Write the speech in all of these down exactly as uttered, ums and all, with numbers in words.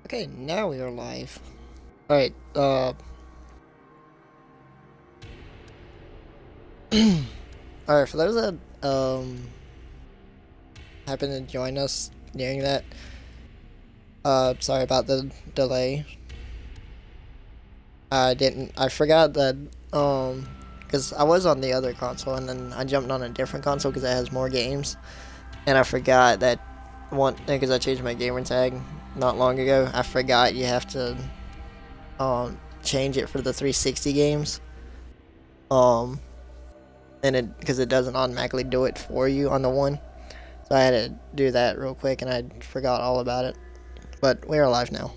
Okay, now we are live. Alright, uh... Alright, for those that, um... happen to join us during that, uh, sorry about the delay. I didn't, I forgot that, um, because I was on the other console, and then I jumped on a different console because it has more games, and I forgot that one, because I changed my gamer tag not long ago, I forgot you have to, um, change it for the three sixty games, um, and it, because it doesn't automatically do it for you on the one, so I had to do that real quick, and I forgot all about it, but we're alive now.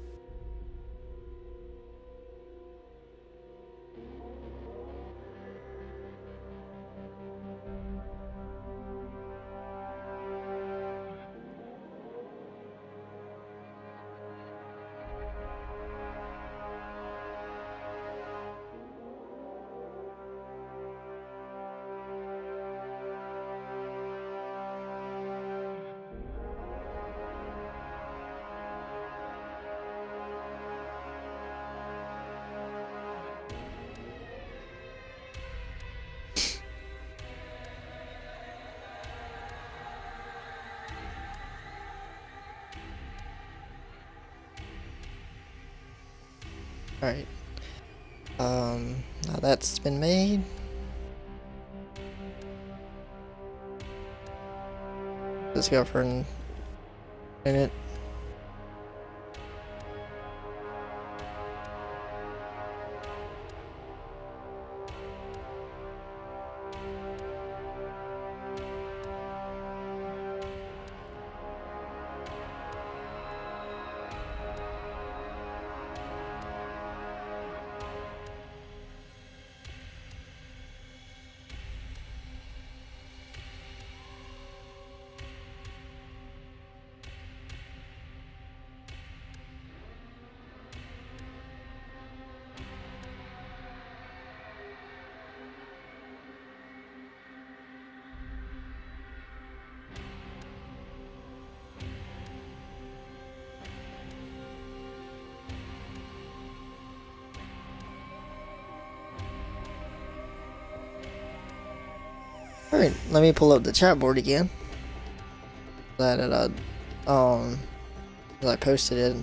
Alright, um, now that's been made. Let's go for a minute. Alright, let me pull up the chat board again. That it, uh, um, I posted it.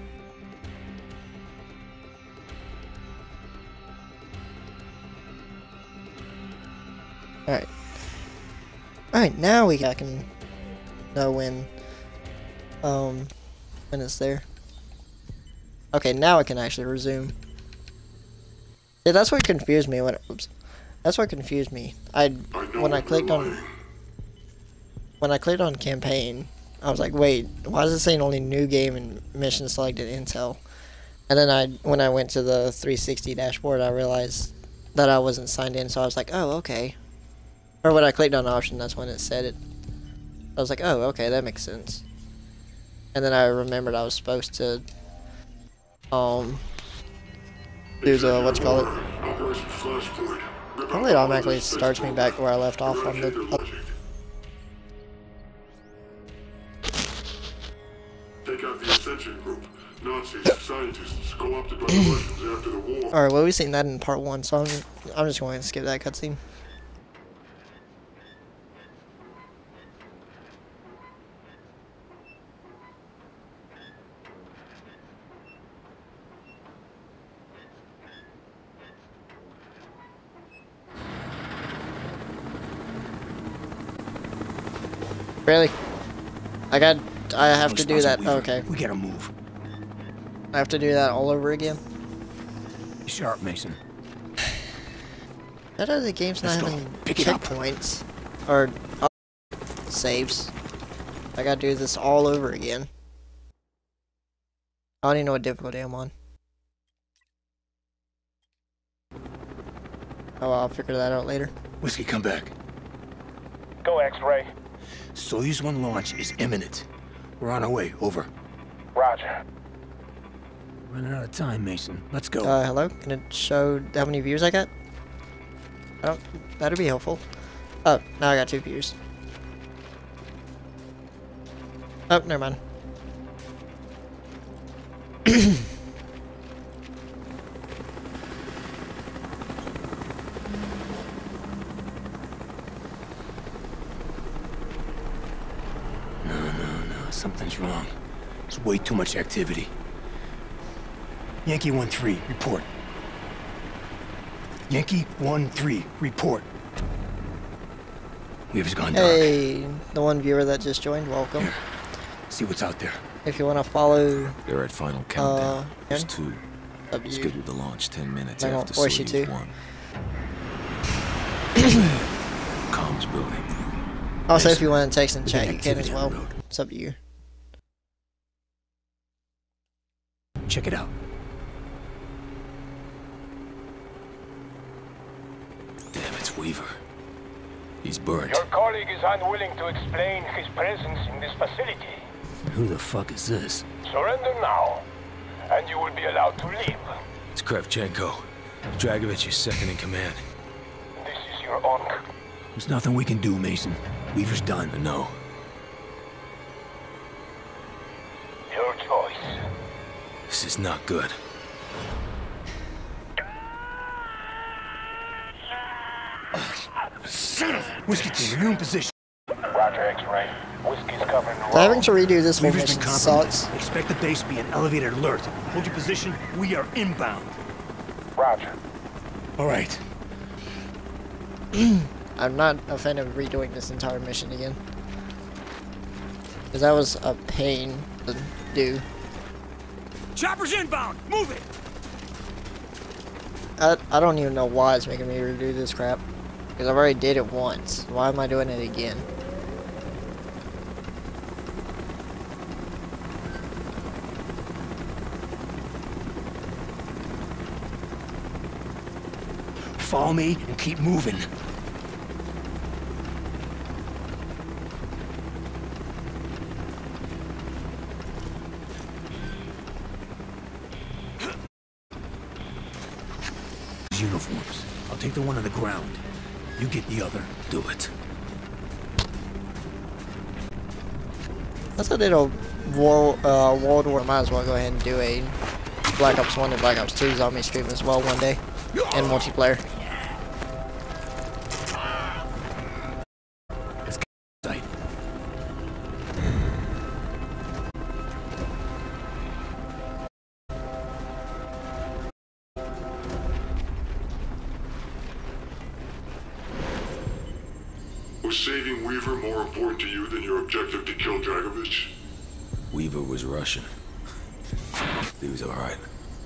Alright. Alright, now we I can know when, um, when it's there. Okay, now I can actually resume. Yeah, that's what confused me when it, oops. That's what confused me. I when I clicked on when I clicked on campaign, I was like, wait, why is it saying only new game and mission selected Intel? And then I when I went to the three sixty dashboard, I realized that I wasn't signed in, so I was like, oh, okay. Or when I clicked on option, that's when it said it. I was like, oh, okay, that makes sense. And then I remembered I was supposed to um do the what's called it. Probably it automatically starts me back where I left off on the... Take out the Ascension group. Nazis, scientists, co-opted by the Russians after the war. Alright, well we've seen that in part one, so I'm, I'm just going to skip that cutscene. Really? I got. I have to do that. Okay. We gotta move. I have to do that all over again. Sharp, Mason. That other game's not having checkpoints or uh, saves. I gotta do this all over again. I don't even know what difficulty I'm on. Oh, I'll figure that out later. Whiskey, come back. Go, X-Ray. Soyuz one launch is imminent. We're on our way. Over. Roger. Running out of time, Mason. Let's go. Uh, hello? Can it show how many views I got? I don't... That'd be helpful. Oh, now I got two views. Oh, never mind. No, no, no. Something's wrong. There's way too much activity. Yankee one three, report. Yankee one three, report. Weaver's gone dark. Hey, the one viewer that just joined, welcome. Here, see what's out there. If you want to follow, They're at final countdown. uh, There's two. up to you. Scheduled to launch ten minutes I won't after force you Soyuz to. one. Comms building. Also, if you want to text and chat, Big you can as activity well. on the road. It's up to you. Check it out. Damn, it's Weaver. He's burnt. Your colleague is unwilling to explain his presence in this facility. Who the fuck is this? Surrender now, and you will be allowed to leave. It's Kravchenko. Dragovich is second in command. This is your honk. There's nothing we can do, Mason. Weaver's done. I know. Your choice. This is not good. Whiskey team, you're in position. Roger, X-ray. Whiskey's covering the So having road. to redo this whole Weaver's been mission compromised. sucks. Expect the base to be an elevated alert. Hold your position. We are inbound. Roger. All right. I'm not a fan of redoing this entire mission again. Because that was a pain to do. Chopper's inbound. Move it. I, I don't even know why it's making me redo this crap. Because I've already did it once. Why am I doing it again? Follow me and keep moving. Uniforms. I'll take the one on the ground. You get the other. Do it. That's I did a World, uh, World War. Might as well go ahead and do a Black Ops one and Black Ops two zombie stream as well one day. And multiplayer. Let's get sight. Was saving Weaver more important to you than your objective to kill Dragovich? Weaver was Russian. He was all right.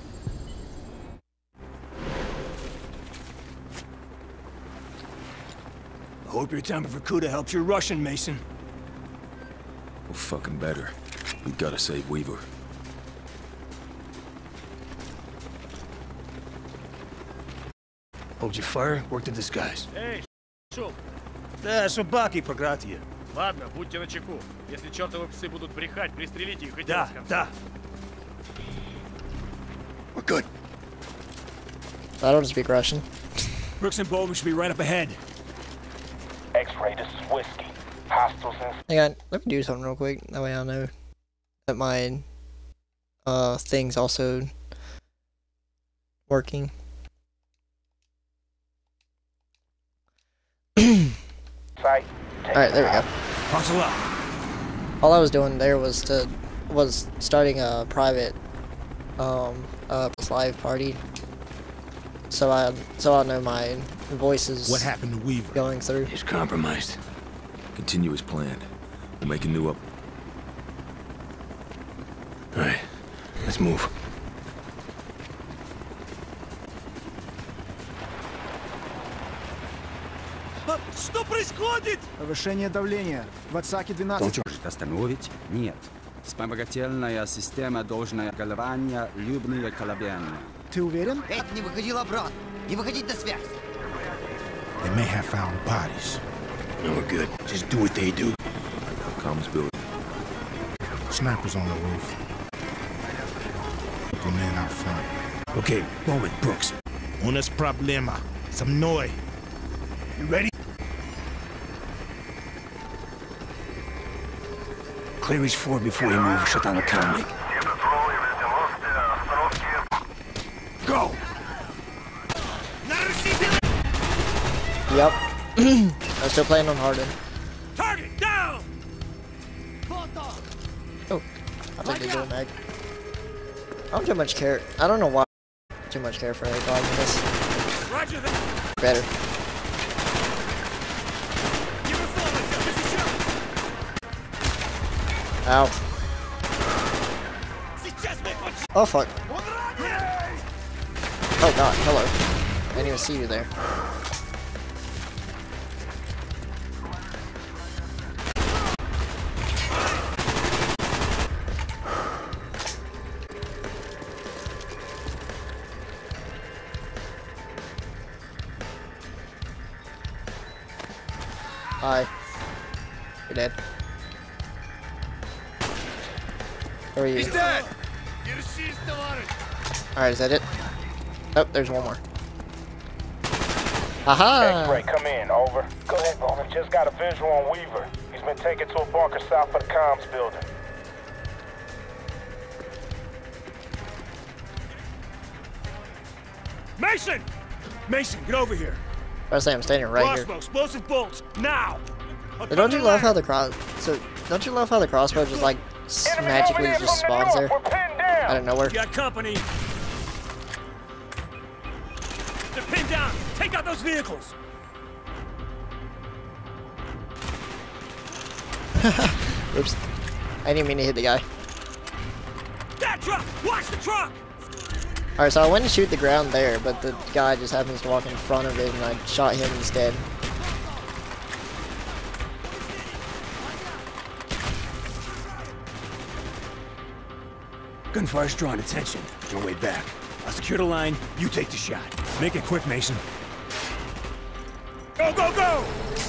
I hope your time for COD helps your Russian, Mason. Well, fucking better. We gotta save Weaver. Hold your fire, work the disguise. Эй, шел. Да, собаки проклятые. Ладно, будьте начеку. Если чертовы псы будут брехать, пристрелите их и Да, дело с концом. да. We're good. I don't speak Russian. Brooks and Bowman should be right up ahead. X-ray, this is Whiskey. Hostiles in... Hang on, let me do something real quick. That way I know that my uh thing's also working. Sight. Alright, there we go. Thanks a lot. All I was doing there was to was starting a private um uh live party. So I so I know my voice is What happened to Weaver? going through. He's compromised. Continue as planned. We'll make a new up. All right, let's move. Что происходит? Повышение давления. В отсаке двенадцать. Может остановить? Нет. Вспомогательная система должна колебания, любые колебания. Ты уверен? Эд, не выходил обратно. Не выходить на связь. They may have found bodies. No, we're good. Just do what they do. Comms building. Snipers on the roof. Couple men out front. Okay, Bowman, Brooks. Un es problema. Some noise. You ready? Clear each floor before you move. Shut down the comlink. Yep. I'm still playing on Harden. Target down! Oh, I'll take the dual mag. I don't too much care. I don't know why I too much care for a dog in this. Roger that. Better. Ow. Oh fuck. Oh god, hello. I didn't even see you there. Hi. You're dead. Where are you? He's dead! Alright, is that it? Oh, there's one more. Aha! X-ray, come in, over. Go ahead, Bowman. Just got a visual on Weaver. He's been taken to a bunker south of the comms building. Mason! Mason, get over here. I was saying I'm standing right here. Crossbow, explosive bolts, now! But don't you love how the cross? So don't you love how the crossbow just like magically just spawns there out of nowhere? You got company. They're pinned down. Take out those vehicles. Oops. I didn't mean to hit the guy. That truck! Watch the truck! Alright, so I went to shoot the ground there, but the guy just happens to walk in front of it and I shot him instead. Gunfire's drawing attention. On the way back. I'll secure the line, you take the shot. Make it quick, Mason. Go, go, go!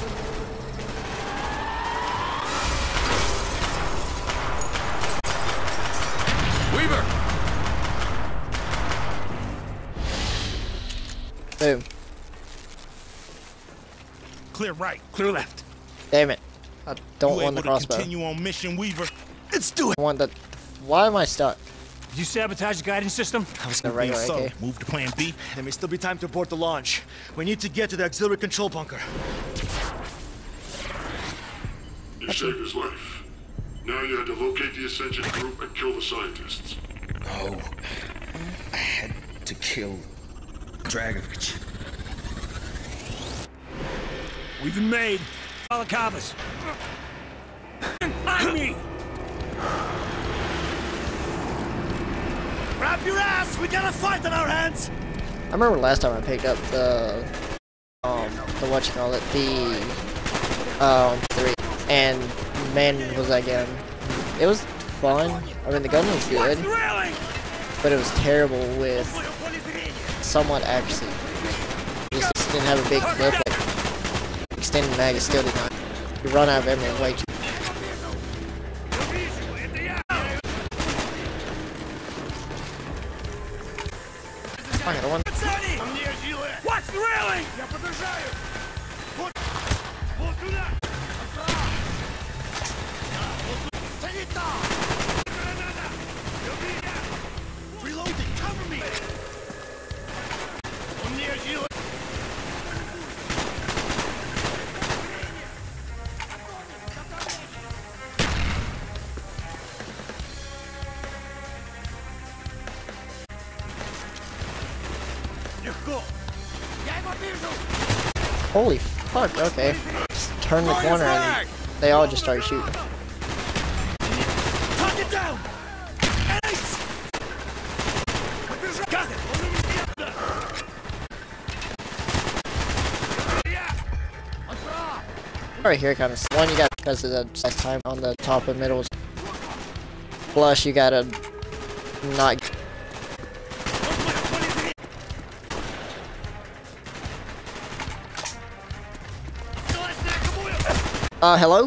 Weaver! Boom. Clear right. Clear left. Damn it. I don't You want the able to crossbow. continue on mission, Weaver? Let's do it. I want the... Why am I stuck? Did you sabotage the guidance system? I was The gonna be regular so. A K. Move to plan B. There may still be time to abort the launch. We need to get to the auxiliary control bunker. You saved his life. Now you had to locate the Ascension group and kill the scientists. Oh, I had to kill Dragovich. We've been made. Balacavas. On me! Grab your ass! We got a fight on our hands! I remember last time I picked up the... Um, the whatchamacallit, the... Um, three. And man, was that gun. It was fun. I mean, the gun was good. But it was terrible with somewhat accuracy. It just didn't have a big clip. Like, extended mag is still did not. You run out of ammo way too. I got one. Watch the railing! Reloading, cover me! Holy fuck, okay. Just turn the corner and they all just started shooting. Target down! Ace! Got it! Alright, here it comes. One, you got because of the last time on the top of middles. Plus, you gotta not. Uh, hello?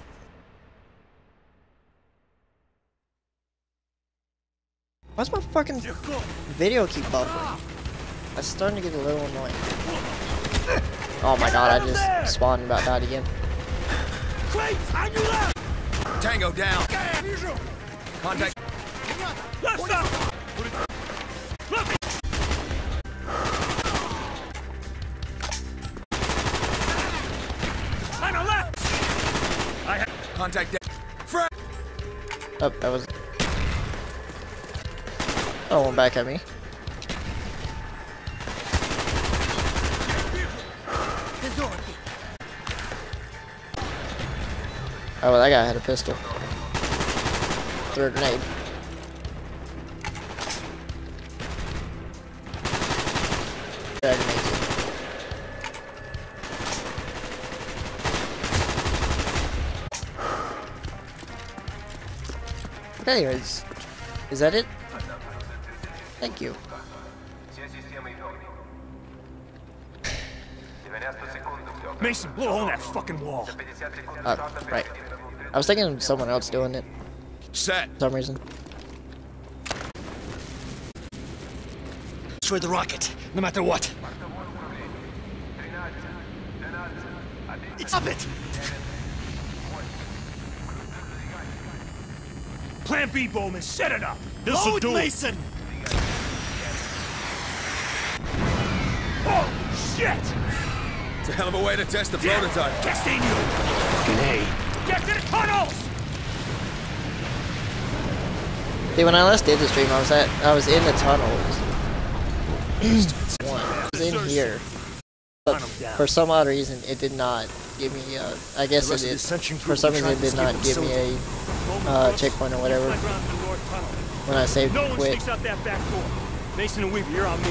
Why's my fucking video keep buffering? That's starting to get a little annoying. Oh my god, I just spawned and about died again. Tango down. Contact. Left side! Contact that. Oh, that was. Oh, one back at me. Oh, well, that guy had a pistol. Threw a grenade. Yeah, grenades. Okay, is, is that it? Thank you. Mason, blow a hole in that fucking wall. Oh, right. I was thinking of someone else doing it. Set. For some reason. Destroy the rocket, no matter what. Stop it! Plan B, Bowman, set it up. This'll do Mason! Oh, shit! It's a hell of a way to test the prototype. Testing you! Fucking A. Get to the tunnels! See, when I last did the stream, I was at, I was in the tunnels. One. I was in here. But for some odd reason, it did not give me, uh, I guess it did, for some reason it did not give me a uh, checkpoint or whatever when I saved No and one quit. sneaks out that back door. Mason and Weaver, you're on me.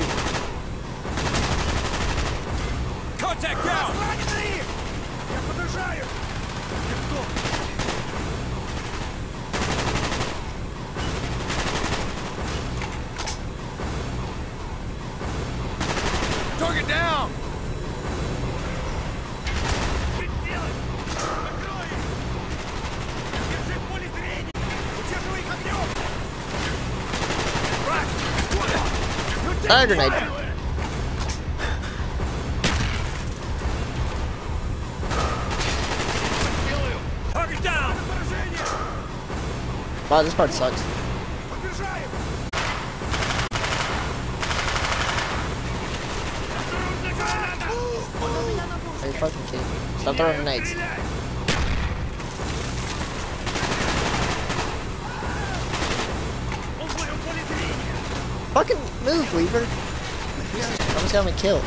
Contact down! Target down! Ah, grenade. Target down! Wow, this part sucks. Are you fucking kidding me? Stop throwing grenades. Fucking move, Weaver. Almost got me killed.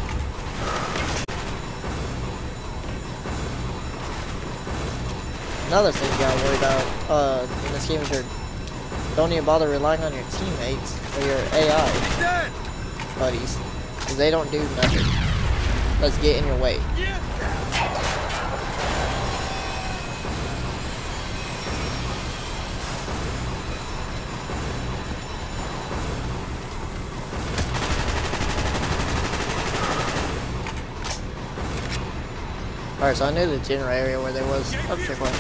Another thing you gotta worry about uh, in this game is your don't even bother relying on your teammates or your A I buddies, because they don't do nothing. Let's get in your way. Alright, so I knew the general area where there was a checkpoint.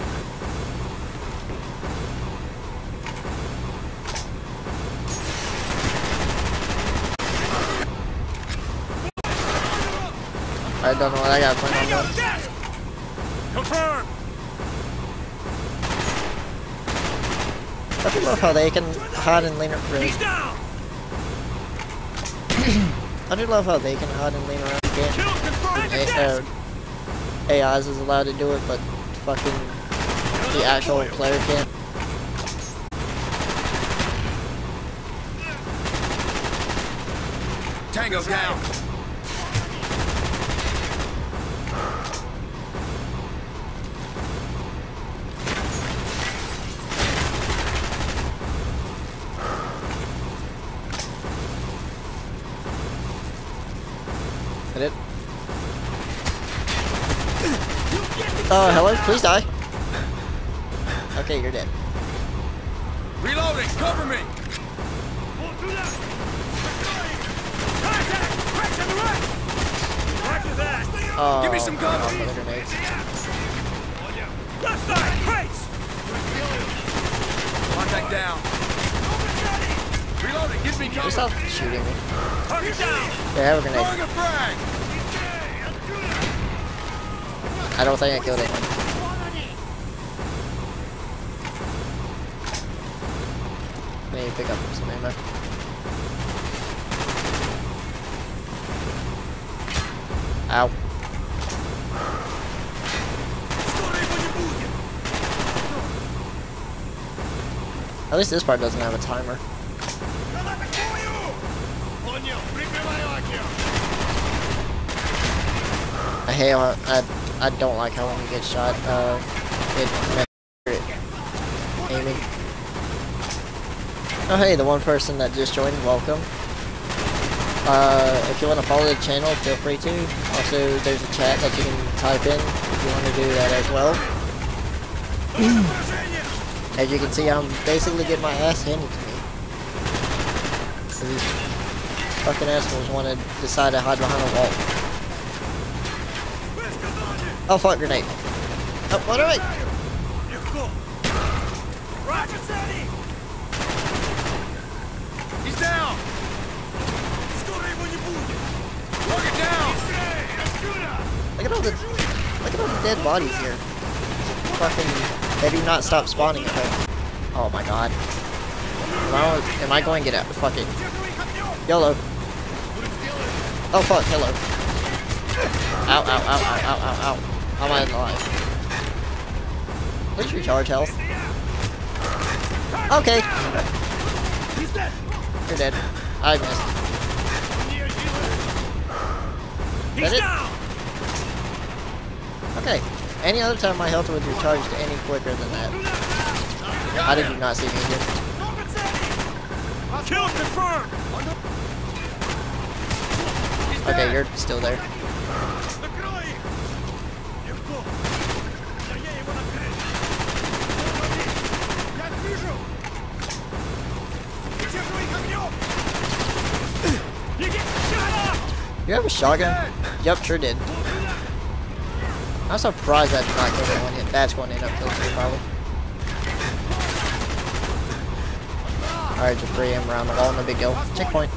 I don't know what I got planned on doing. Confirm! I do love how they can hide and lean around. He's down! I do love how they can hide and lean around. You can't. Kill confirmed! A uh, A Is is allowed to do it, but fucking the actual player can't. Tango down! Hit it. Oh, hello, please die. Okay, you're dead. Reloading! Cover me! Oh, Give me some cover! oh, another grenade. Left side! Crates! Contact down! Reloading! Give me Just cover! stop shooting me. Target down! Yeah, have a grenade. Throwing a frag! I don't think I killed anyone. I need to pick up some ammo. Ow. At least this part doesn't have a timer. I hate how, I, I don't like how when you get shot, uh, it it aiming. Oh hey, the one person that just joined, welcome. Uh, if you want to follow the channel, feel free to. Also, there's a chat that you can type in if you want to do that as well. As you can see, I'm basically getting my ass handed to me. These fucking assholes want to decide to hide behind a wall. Oh fuck, grenade. Oh, what are we? He's down! Look it down! Look at all the look at all the dead bodies here. Fucking, they do not stop spawning at home. Oh my god. Am I, am I going to get out? Fuck it. YOLO. Oh fuck, hello. Ow, ow, ow, ow, ow, ow, ow. How am I alive? Please recharge health. Okay. You're dead. I missed. Is that it? Okay. Any other time my health would recharge any quicker than that. How did you not see me here? Kill confirmed! Okay, you're still there. You have a shotgun? Yep, sure did. I'm surprised that did not kill me one hit. That's going to end up killing me, probably. Alright, just free him around the wall, no big deal. Checkpoint.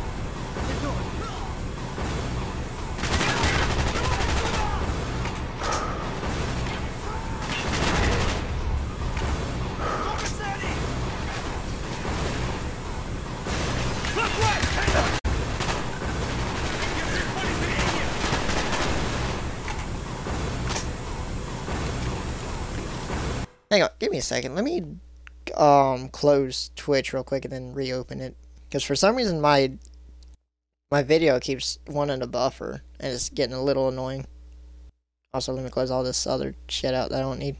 Hang on, give me a second. Let me um close Twitch real quick and then reopen it. Because for some reason my my video keeps wanting to buffer and it's getting a little annoying. Also, let me close all this other shit out that I don't need.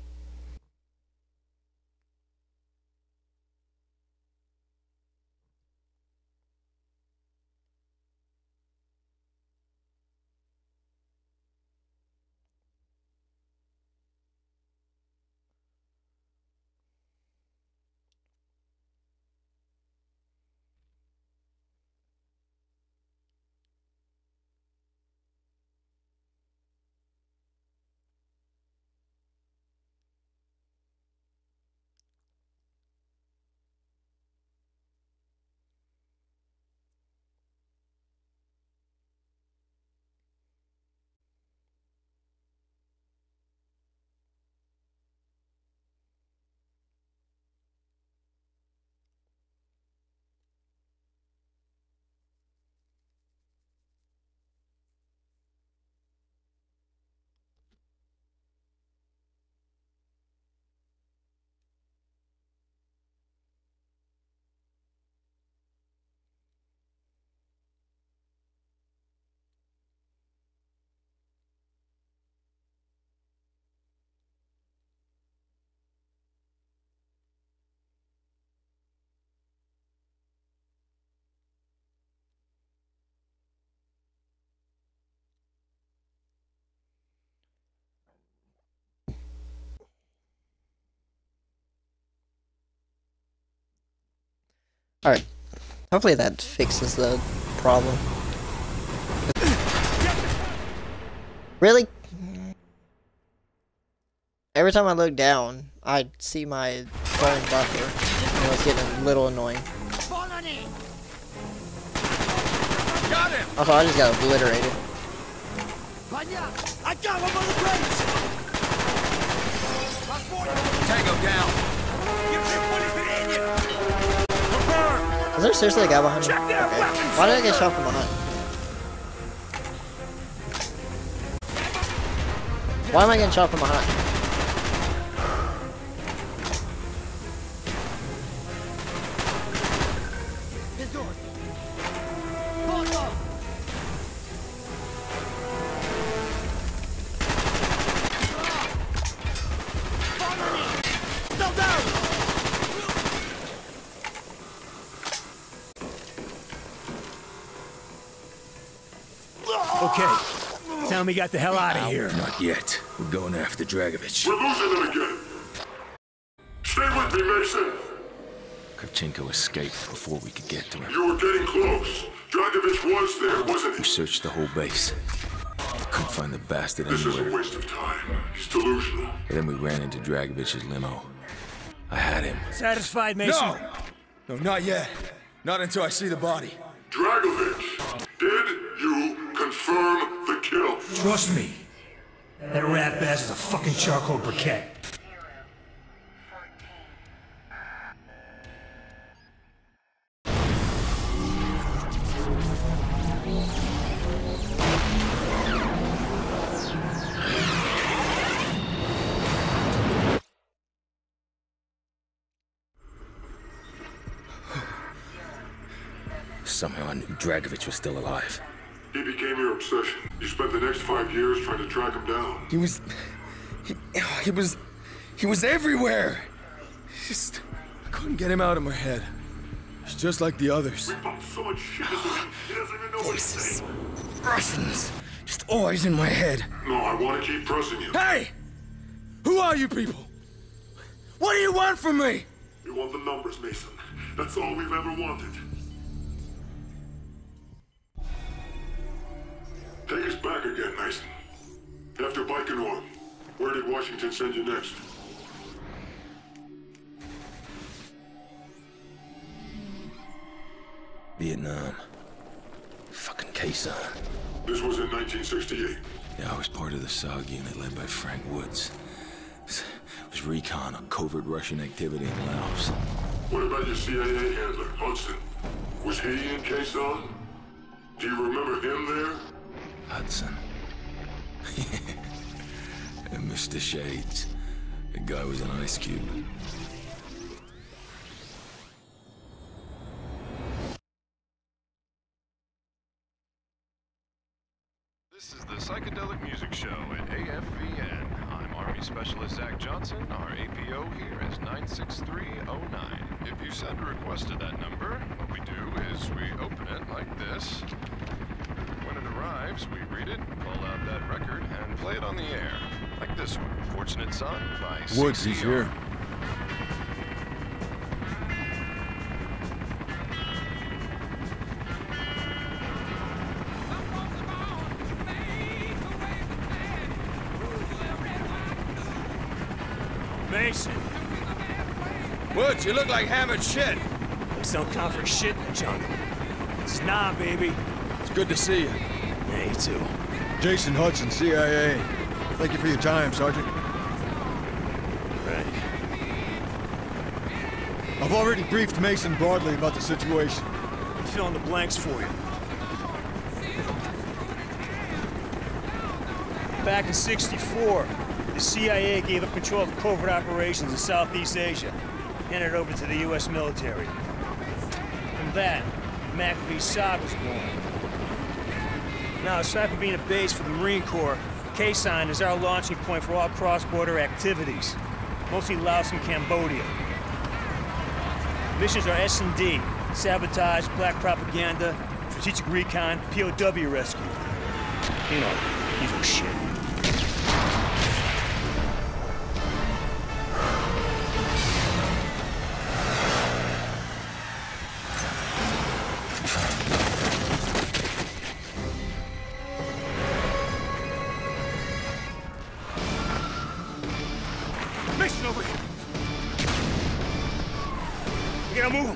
Alright. Hopefully that fixes the problem. Really? Every time I look down, I see my phone buffer, and it's getting a little annoying. Got him! Also, I just got obliterated. I got one of the plates! Tango down! Is there seriously a guy behind me? Okay. Why did I get shot from behind? Why am I getting shot from behind? Okay. Tell me, got the hell out of here. Not yet. We're going after Dragovich. We're losing them again. Stay with me, Mason. Kravchenko escaped before we could get to him. You were getting close. Dragovich was there, wasn't We he? searched the whole base. Couldn't find the bastard This is anywhere. a waste of time. He's delusional. Then we ran into Dragovich's limo. I had him. Satisfied, Mason? No! No, not yet. Not until I see the body. Dragovich, did you confirm the kill? Trust me. That rat bass is a fucking charcoal briquette. Somehow I knew Dragovich was still alive. He became your obsession. You spent the next five years trying to track him down. He was... He, he was... He was everywhere! Just... I couldn't get him out of my head. He's just like the others. We pumped so much shit into him, he doesn't even know what he's Voices. saying. Russians. Just always in my head. No, I want to keep pressing you. Hey! Who are you people? What do you want from me? We want the numbers, Mason. That's all we've ever wanted. Take us back again, Mason. After Baikonur, where did Washington send you next? Vietnam. Fucking Quezon. This was in nineteen sixty-eight. Yeah, I was part of the S O G unit led by Frank Woods. It was recon on covert Russian activity in Laos. What about your C I A handler, Hudson? Was he in Quezon? Do you remember him there? Hudson. And Mister Shades. The guy was an ice cube. This is the Psychedelic Music Show at A F V N. I'm Army Specialist Zach Johnson. Our A P O here is nine six three oh nine. If you send a request to that number, what we do is we open it like this. When it arrives, we read it, call out that record, and play it on the air. Like this one, Fortunate Son by Woods, he's here. Mason! Woods, you look like hammered shit. Looks don't count for shit in the jungle. It's nah, baby. It's good to see you. Yeah, you too. Jason Hudson, C I A. Thank you for your time, Sergeant. Right. I've already briefed Mason broadly about the situation. I'm filling the blanks for you. Back in sixty-four, the C I A gave up control of covert operations in Southeast Asia, handed it over to the U S military. From that, McAfee's S O G was born. Now, aside from being a base for the Marine Corps, Quezon is our launching point for all cross-border activities, mostly Laos and Cambodia. Missions are S and D, sabotage, black propaganda, strategic recon, P O W rescue. You know, evil shit. Mission over here. We gotta move him.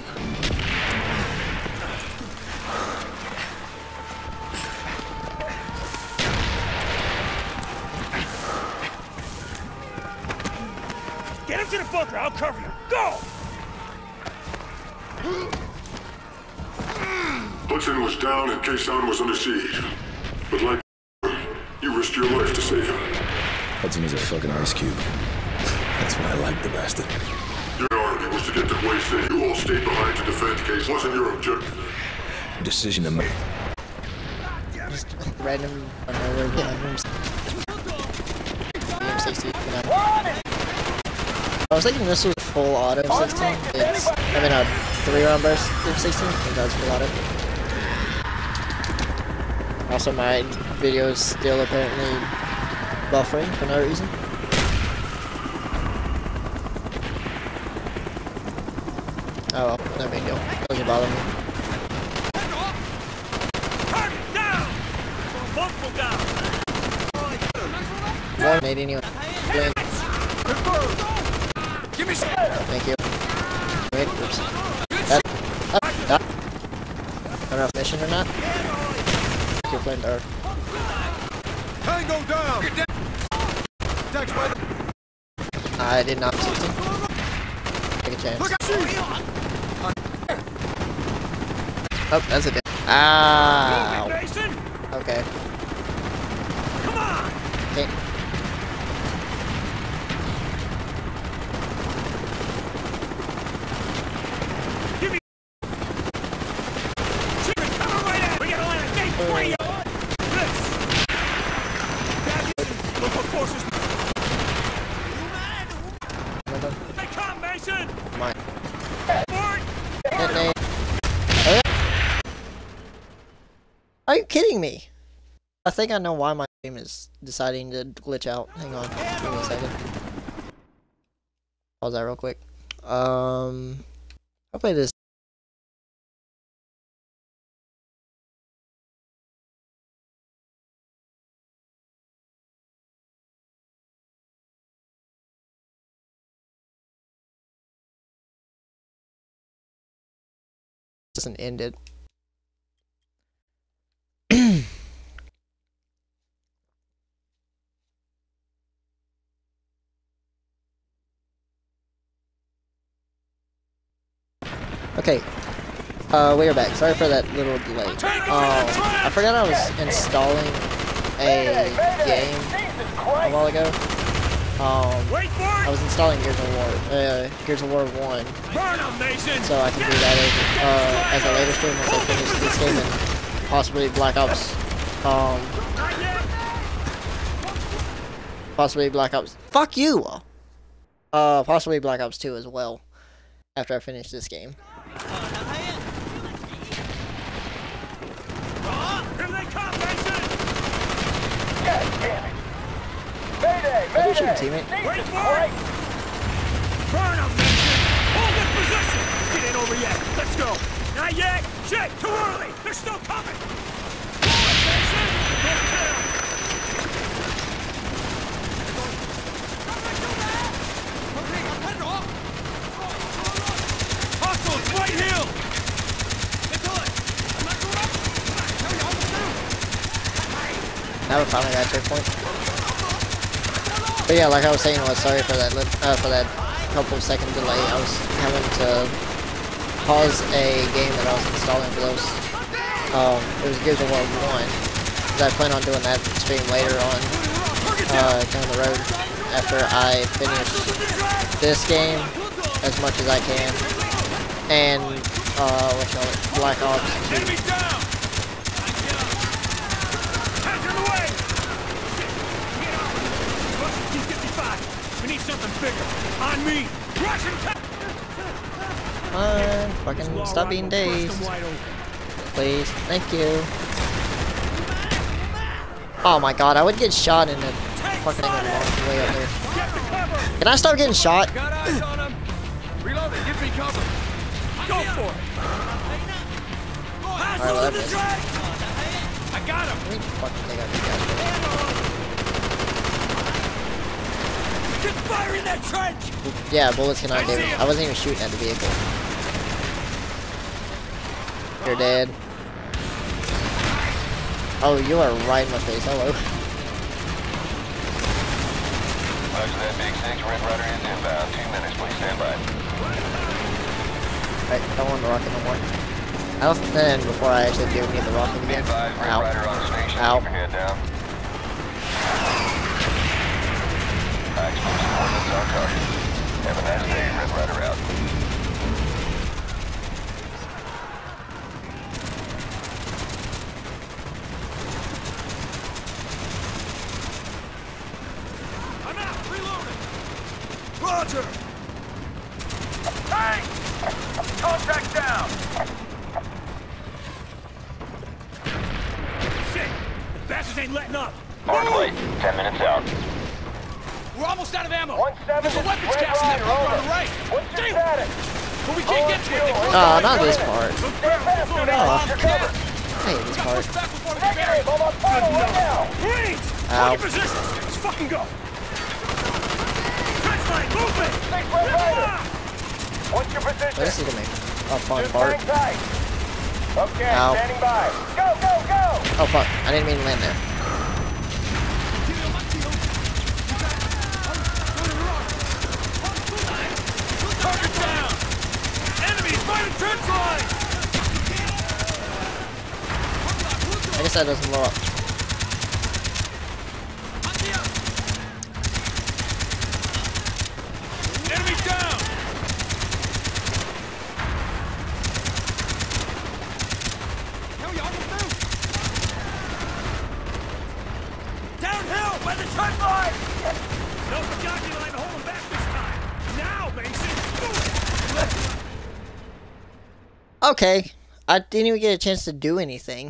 Get him to the bunker. I'll cover you. Go! Hudson was down and Quezon was under siege. But like you risked your life to save him. Hudson is a fucking ice cube. That's why I like the bastard. Your army was to get to Way City. You all stayed behind to defend Case. Wasn't your objective. Decision to make. Just random another rooms. M sixteen. I was thinking this was full auto M sixteen. It's I mean a three round burst M sixteen. I think that was full auto. Also, my video is still apparently buffering for no reason. Oh well, no big deal. Doesn't bother me. Target down! Multiple down! One made anyone. Give me some. Thank you. Wait, oops. That, up, that. I don't know if mission or not. Your flame dart. Tango down! Get down! Attacked by the... I did not succeed. Take a chance. Look out! Oh, that's a bit. Ah. Mason! Okay. Come on! Okay. Give me. Chicken, come right at. We gotta land a gate twenty. This. Local forces. They come, Mason. Mine. Forward. Detonate. Oh, yeah. Are you kidding me? I think I know why my game is deciding to glitch out. Hang on. Give me a second. Pause that real quick. Um, I'll play this. Doesn't end it. Okay, uh, we are back. Sorry for that little delay. Um, I forgot I was installing a game a while ago. Um, I was installing Gears of War, uh, Gears of War one, so I can do that as, uh, as a later stream once I finish this game and possibly Black Ops, um, possibly Black Ops. Fuck you! Uh, possibly Black Ops two as well after I finish this game. Are you shooting, teammate? Wait for it! Burn them, Mason! Hold this position! It ain't over yet. Let's go. Not yet. Shit, too early. They're still coming. Forward, Mason! Don't kill. Hostiles, right hill! Now we finally got a checkpoint. But yeah, like I was saying, was sorry for that uh, for that couple second delay. I was having to pause a game that I was installing for those. Um, it was Gears of War one. I plan on doing that stream later on uh, down the road after I finish this game as much as I can, and uh, what's it called, Black Ops two. We need something bigger. On me. Russian. Fine, fucking stop being dazed. Please, thank you. Oh my god, I would get shot in the fucking thing way up there. Can I stop getting shot? Got eyes on him. Reload it. Give me cover. Go for it. Alright, well, that missed. I got him. I fucking think I did that. Get fire in that trench! Yeah, bullets cannot damage. I wasn't even shooting at the vehicle. You're dead. Oh, you are right in my face. Hello. Roger that, Big Six. Red Rider is inbound. Two minutes, please stand by. Alright, don't want the rocket no more. I'll stand before I actually do need the rocket again. Ow. Ow. Head down. Explosive ordnance on target. Have a nice day, Red Rider out. I'm out! Reloading! Roger! Hey! Contact down! Shit! ain't letting up. Mark late. Ten minutes out. We're almost out of ammo. One seven, There's a this weapons is Red cache in that Rider, bunker on over. the right. What's your Damn. status? But we can't get to it. They closed Oh, the not right this building. part. Those barrels are throwing Oh. bombs. You're covered. I hate this We got part. pushed back before we could Negative, bury. I'm on final right now. Great! Ow. Hold your positions. Let's fucking go. Trench line, move it! Six Red Rider. What's your position? This is gonna make a fun Just part. hang tight. Okay, Ow. standing by. Go, go, go! Oh fuck, I didn't mean to land there. Target down! Enemies by the trench line! I guess that doesn't blow up. Enemy down! Downhill by the trench line! No jockey line to hold him back this time. Now, Mason, do it! Okay, I didn't even get a chance to do anything.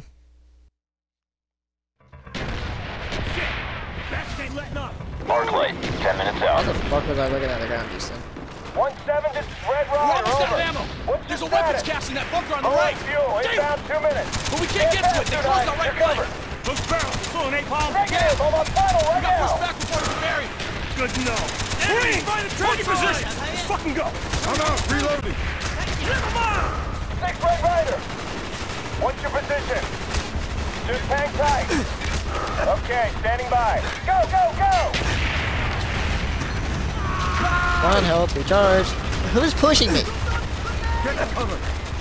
Shit! Bats ain't letting up. Mark late. Ten minutes How out. the fuck was I looking at the ground just then? One seven, this is Red We're Rider, almost out of over. ammo. What's There's a your weapons status? cache in that bunker on the Low right. fuel, Damn. inbound two minutes. But we can't get to it. They closed our right flank. Those barrels full of napalm. Negative, I'm on final We right got now. pushed back before we could bury. Good to know. Enemies by the trench line! Let's fucking go. I'm out. Reloading. Live them up! Six Red Rider. What's your position? Just hang tight. Okay, standing by. Go, go, go! Come on, help, recharge. Who's pushing me? Get cover.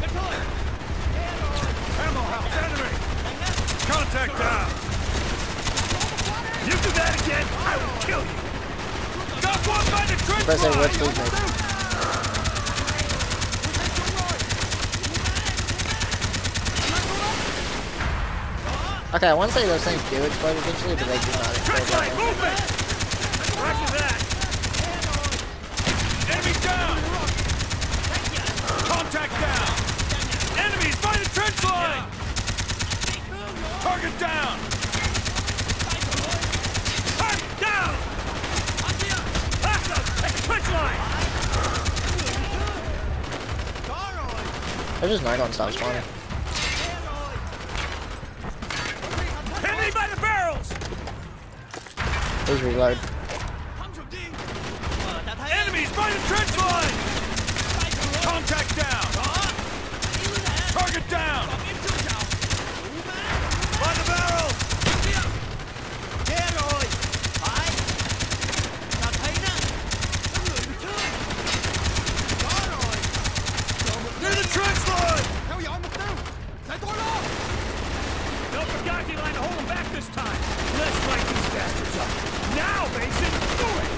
Ammo house, enemy! Contact down. You do that again, I will kill you! Got one by the trench Press A, line! let's leave me. Okay, I want to say those things do explode eventually, but they do not explode Trench right line, now. movement! Roger that! Enemy down! Contact down! Enemies by the trench line! Target down! Target down! Backup! Take the trench line! They're just not gonna stop spawning. Enemy by the barrels! Please reload. Enemies by the trench line! Contact down! Target down! By the barrels! Near the trench line! No Pagaki line to hold them back this time! Let's light these bastards up! Now, Mason! Do it!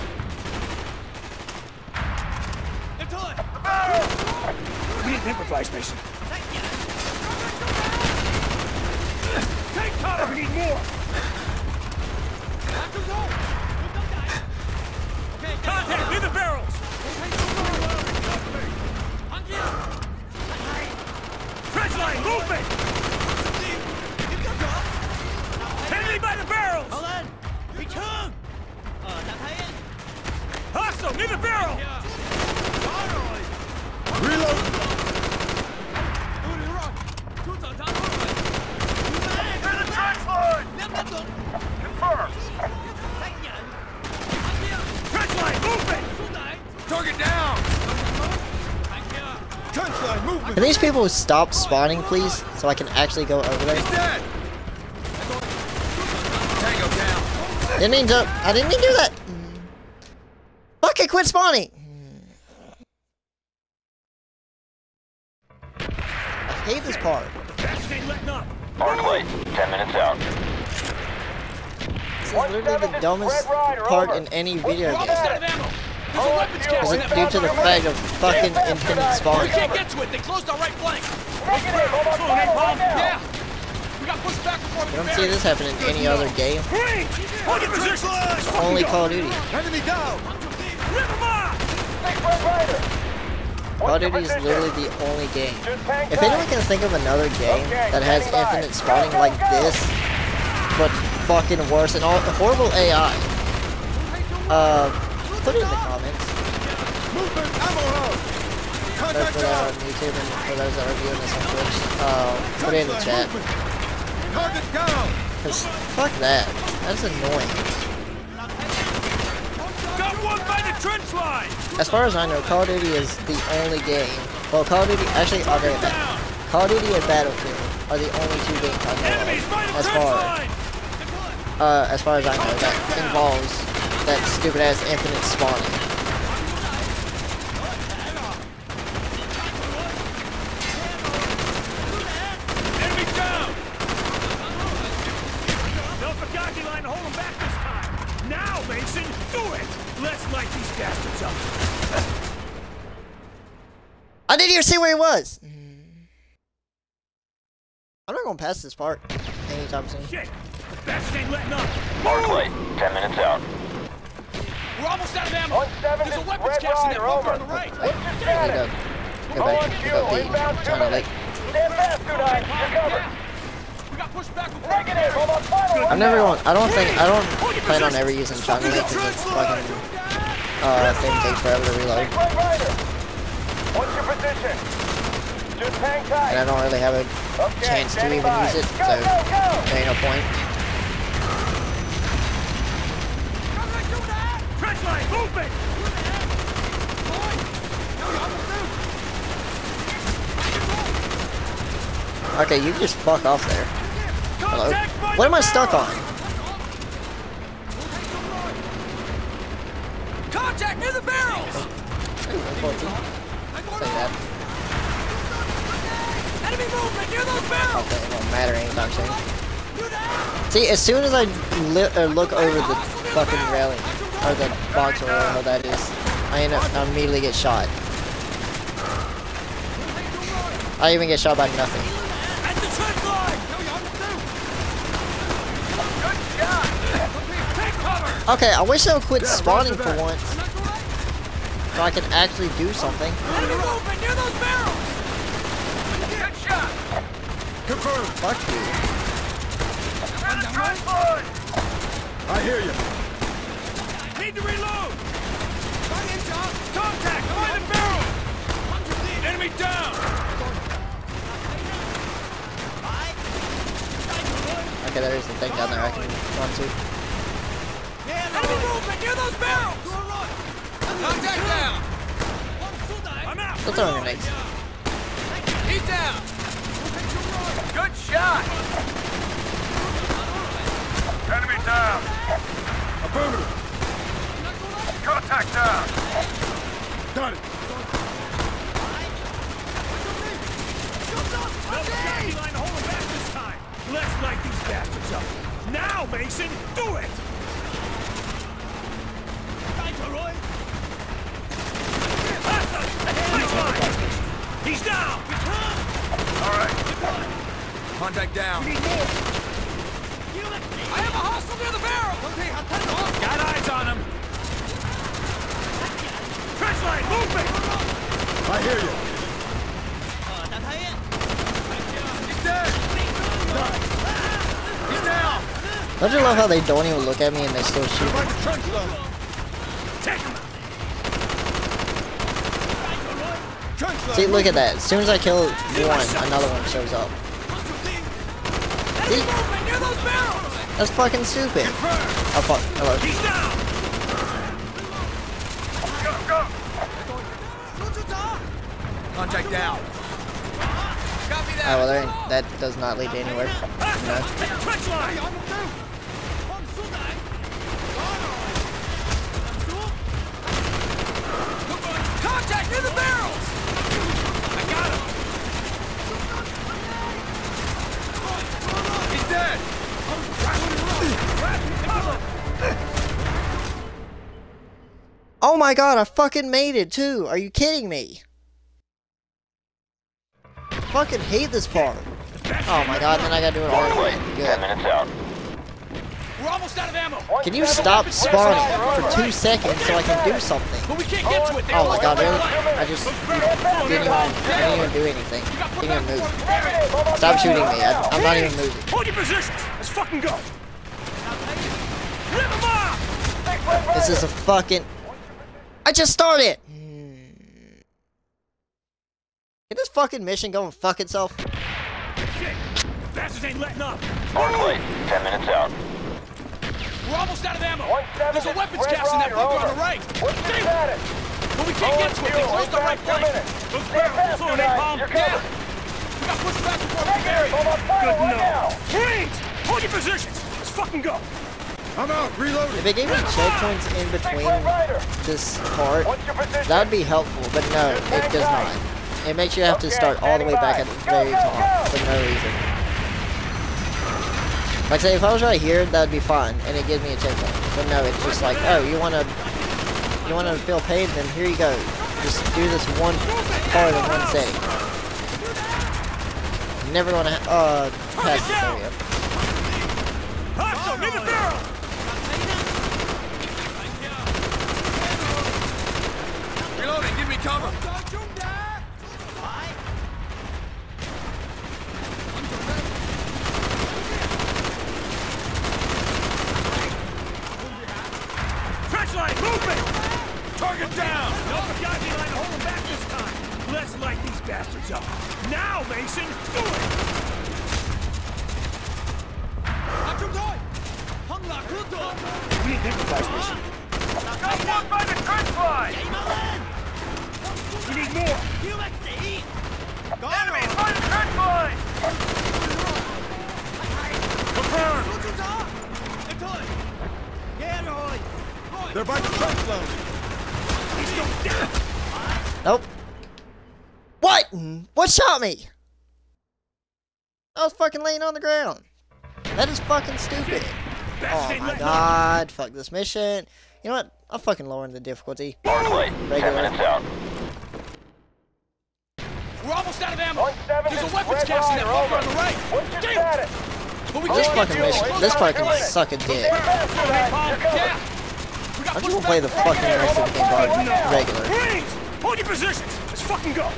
We need to improvise, Mason. Take cover! We need more! Contact! Near the barrels! Trench line! Movement! Enemy by the barrels! Hostile! Near the barrel! Reload. Near the trench line! Confirmed! Trench line! Movement! Target down. Trench line movement. Can these people stop spawning, please? So I can actually go over there? Dead. Tango down. Didn't mean to. I didn't mean to do that. Fuck it, quit spawning. I hate this part. Bats ain't letting up! Mark late. Ten minutes out. This is literally the dumbest part in any video We're game. almost out of ammo. There's a weapons cache Is in it that due bunker to the on the right. fact of fucking infinite We spawning? can't get to it. They closed our right flank. Negative, I'm on final right now. Yeah. We got pushed back before we I could don't see bury. this happen in any other game. Great! Hold your position! Let's fucking Only go. Call of Duty. Enemy down. Rip them off! Six Red Rider. Call of What's your Duty is position? literally the only game. Just hang If tight. anyone can think of another game Okay, that has standing by. infinite spawning Go, go, like go. this, but fucking worst and all horrible A I. Uh, put it in the comments. Movement, ammo hub. For, Contact for that down. on YouTube and for those that are viewing this on Twitch. Uh, put it in the chat. Target down. Cause fuck that. That's annoying. Got one by the trench line. As far as I know, Call of Duty is the only game. Well, Call of Duty actually I'll go with that. Call of Duty and Battlefield are the only two games I know of as far uh as far as I know that involves that stupid ass infinite spawning. Enemy down. No Pagaki line to hold them back this time. Now, Mason, do it. Let's light these bastards up. I didn't even see where he was. I'm not gonna pass this part anytime soon. Shit! The bastards ain't letting up. Play. Ten minutes out. We're almost out of ammo. One seven, There's a this is weapons Red cache in that Rider, bunker over. on the right. What's your There you go. status? Go back. Pick up the China Lake. Stand fast, Kunai. You're covered. We got pushed back with Negative. Hold on, final. I'm never going. I don't think. I don't plan on ever using China Lake because it's fucking. Uh, thing takes forever to reload. Red Rider. What's your position? Just hang tight. And I don't really have a Okay, chance to standing even by. use it, Go, so go, go. there ain't no point. Trench line, movement. Okay, you just fuck off there. Hello? What am I stuck on? Contact near the barrels. Say that. Enemy movement near those barrels. Okay, it won't matter anytime soon. See, as soon as I li uh, look over the fucking railing, or the box or whatever that is, I end up, I immediately get shot. I even get shot by nothing. At the trench line. Good shot. Take cover. Okay, I wish I would quit spawning for once, so I can actually do something. Enemy movement near those barrels. Good shot. Confirmed. Fuck you. I hear you. Need to reload. Contact by the barrel. Enemy down. Okay, there is a thing down there I can run to. Enemy movement near those barrels. Contact down. I'm out. Still throwing grenades. He's down. Good shot. Enemy down. Affirmative. Contact down. Got it. No Pagaki line to hold them back this time. Let's light these bastards up. Now, Mason, do it. He's down! All right. Contact down. I have a hostile near the barrel. Got eyes on him! Trench line, movement! I hear you. He's dead. He's down. Don't you love how they don't even look at me and they still shoot me? By the trench line. Take him! Trench line. See, look at that. As soon as I kill one, another one shows up. See? Movement near those barrels. That's fucking stupid. Oh fuck, hello. He's down! Go, go. Contact down. Copy that. Oh, well, there ain't, that does not lead to anywhere. No. Trench line! Contact near the barrels. I got him! He's dead. Oh my god, I fucking made it too! Are you kidding me? I fucking hate this part. Oh my god, then I gotta do it all over again. Ten Good. minutes out. We're almost out of ammo. Can you stop spawning for two seconds so I can do something? But we can't get to it. Oh my god, really? I just didn't even, I didn't even do anything. Didn't even move. Stop shooting me. I, I'm not even moving. Hold your positions! Let's fucking go! This is a fucking... I just started! Can this fucking mission go and fuck itself? Shit! Bastards ain't letting up! Hardly. Ten minutes out. We're almost out of ammo. seven There's a weapons Red cache in that Rider, bunker on over. the right. What's your status? But we can't get to it. They closed the right Two flank. minutes. Those Stand barrels fast, are on guys. napalm. You're Yeah. covered. We got pushed back before we Negative. buried. Hold on fire Good right no. now. Marines! Hold your positions! Let's fucking go! I'm out. Reloading. If it gave me checkpoints in between Red Rider. this part, What's your position? that would be helpful, but no, it does not. It makes you have to start all the way back at the very top for no reason. Like I say, if I was right here, that would be fine, and it gives me a checkpoint. But no, it's just like, oh, you wanna, you wanna feel pain? Then here you go. Just do this one part in one setting. You're never gonna ha uh pass this area. Hostile, near the barrel! Reloading, give me cover. Trench line, movement! Target down. No Pagani line to hold them back this time. Let's light these bastards up. Now, Mason, do it! We need improvised mission. Got one by the trench line. We need more. Enemies by the trench line. Confirm. They're by the trench line. He's going down. Nope. What? What shot me? I was fucking laying on the ground. That is fucking stupid. Oh my god. Fuck this mission. You know what? I'm fucking lowering the difficulty. Hardly. Ten minutes out. We're almost out of ammo. One seven There's a is weapons Red cache in that Rider, bunker on over. the right. What's your Damn. status? But we This can't fucking get to mission, it. this part can suck a dick. Stand fast, guys. You're covered. Yeah. We got Why don't you pushed play back the fucking rest of the game bar regular? Marines, hold your positions. Let's fucking go.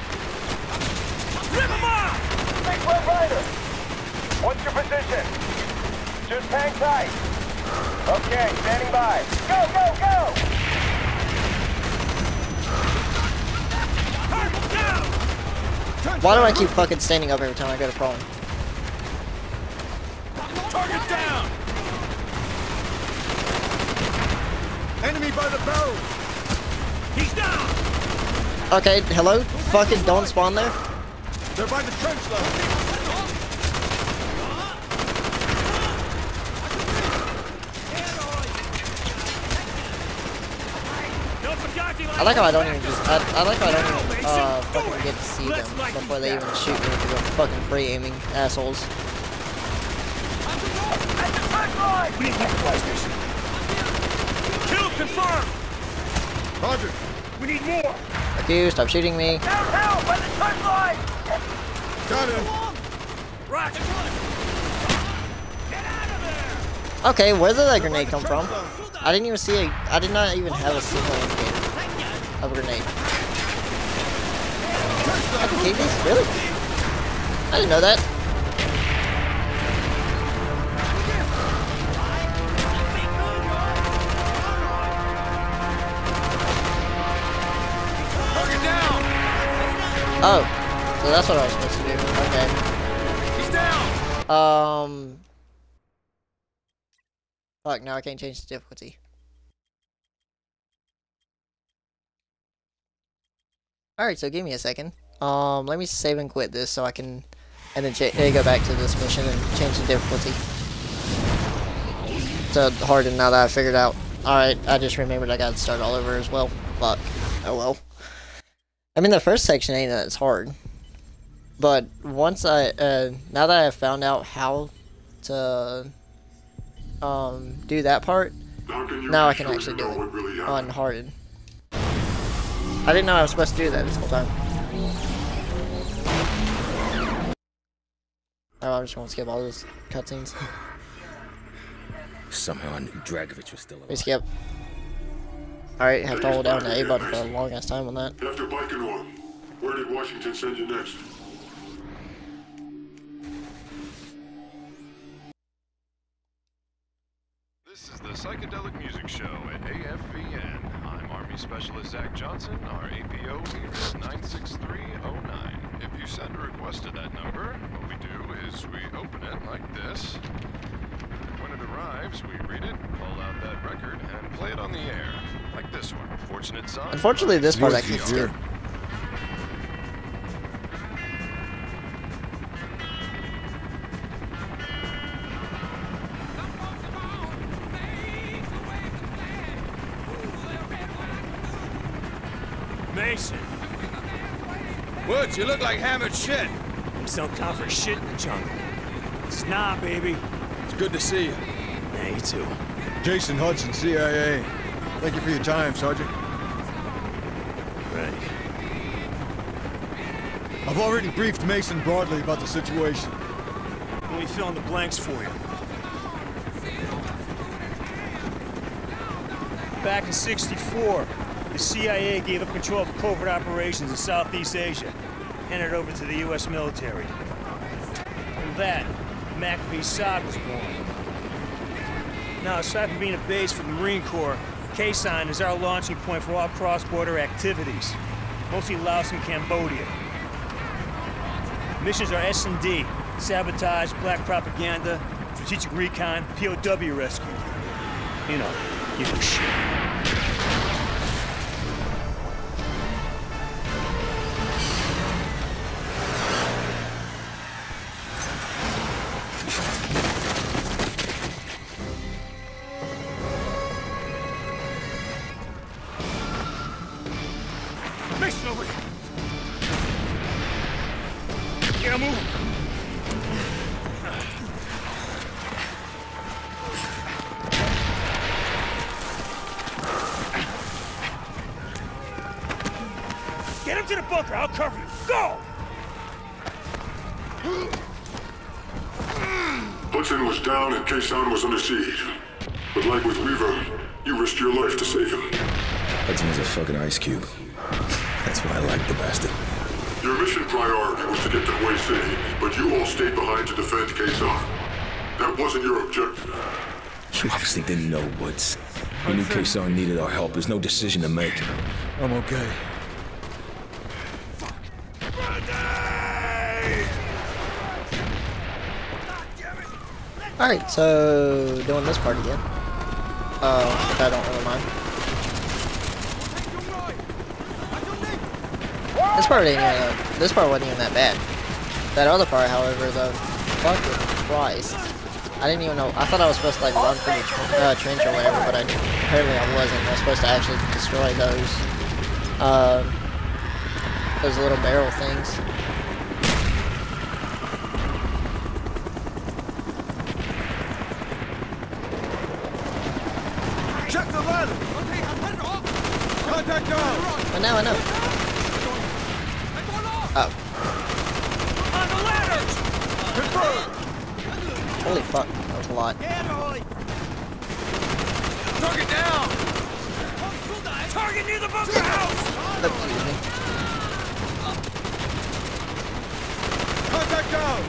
Rip them off! Big Red Rider. What's your position? Just hang tight. Okay, standing by. Go, go, go! Target down! Why do I keep fucking standing up every time I go to prone? Target down. Enemy by the barrel. He's down! Okay, hello? Fucking don't spawn there? They're by the trench line. I like how I don't even just, I, I like how I don't even, uh, fucking get to see them before they even shoot me because I'm fucking free aiming assholes. We need improvised mission. Kill confirmed! Roger. We need more! Fuck you, stop shooting me. Downtown by the trench line! Got him. Roger! Get out of there! Okay, where did that grenade come from? I didn't even see a, I did not even have a single indicator of a grenade. I can keep these? Really? I didn't know that. Target down. Oh, so that's what I was supposed to do. He's down. Okay. Um. Fuck, now I can't change the difficulty. Alright, so give me a second. Um, let me save and quit this so I can, and then ch go back to this mission and change the difficulty to harden now that I figured out. Alright, I just remembered I gotta start all over as well. Fuck. Oh well. I mean, the first section ain't that it's hard. But once I, uh, now that I've found out how to, um, do that part, now I can actually do it on hardened. I didn't know I was supposed to do that this whole time. Oh, I'm just gonna skip all those cutscenes. Somehow I knew Dragovich was still alive. We skip. Alright, have to hold down the A button for a long ass time on that. After Baikonur, where did Washington send you next? This is the Psychedelic Music Show at A F V N. I'm Army Specialist Zach Johnson. Our A P O here is nine six three oh nine. If you send a request to that number, what we do is we open it like this. When it arrives, we read it, pull out that record, and play it on the air. Like this one. Fortunate son. Unfortunately, this part actually skipped. Mason! Woods, you look like hammered shit. Things don't count for shit in the jungle. It's not, baby. It's good to see you. Yeah, you too. Jason Hudson, C I A. Thank you for your time, Sergeant. Right. I've already briefed Mason broadly about the situation. Let me fill in the blanks for you. Back in sixty-four, the C I A gave up control of covert operations in Southeast Asia, handed it over to the U S military. From that, McAfee S O C was born. Now, aside from being a base for the Marine Corps, Quezon is our launching point for all cross-border activities, mostly Laos and Cambodia. Missions are S and D, sabotage, black propaganda, strategic recon, P O W rescue. You know, you know shit. Mason over here! Yeah, move! Get him to the bunker, I'll cover you. Go! Hudson was down and Quezon was under siege. But like with Weaver, you risked your life to save him. Hudson was a fucking ice cube. That's why I like the bastard. Your mission priority was to get to Hue City, but you all stayed behind to defend Quezon. That wasn't your objective. You obviously didn't know, Woods. You knew Quezon needed our help. There's no decision to make. I'm okay. Alright, so doing this part again. Uh, if I don't really mind. This part ain't even, this part wasn't even that bad. That other part, however, though, fucking Christ. I didn't even know, I thought I was supposed to like run through the tr uh, trench or whatever, but I, apparently I wasn't. I was supposed to actually destroy those, uh, those little barrel things. Check the ladder! Contact down! But now I know. Oh. On the ladders! Confirmed! Holy fuck, that was a lot. Target down! Target near the bunker house! Excuse me. Contact down!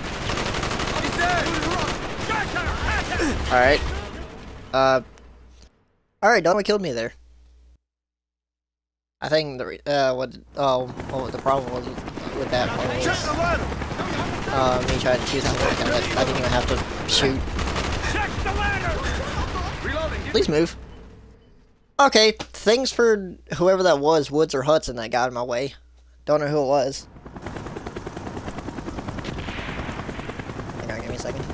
He's dead! Alright. Uh. Alright, Donald killed me there. I think the re uh what oh what the problem was with that one was uh me trying to choose how to work and I didn't even have to shoot. Please move. Okay, thanks for whoever that was, Woods or Hudson, that got in my way. Don't know who it was. Hang on, give me a second.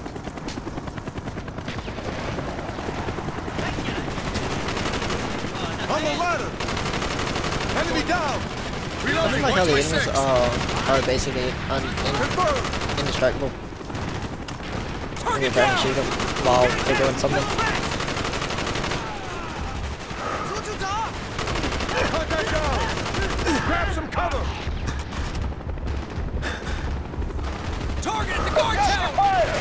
On the ladder! Enemy down! I think like how the enemies uh, are basically un in indestructible. And you're trying to shoot them while they're doing something. Contact down! Grab some cover! Target at the guard tower!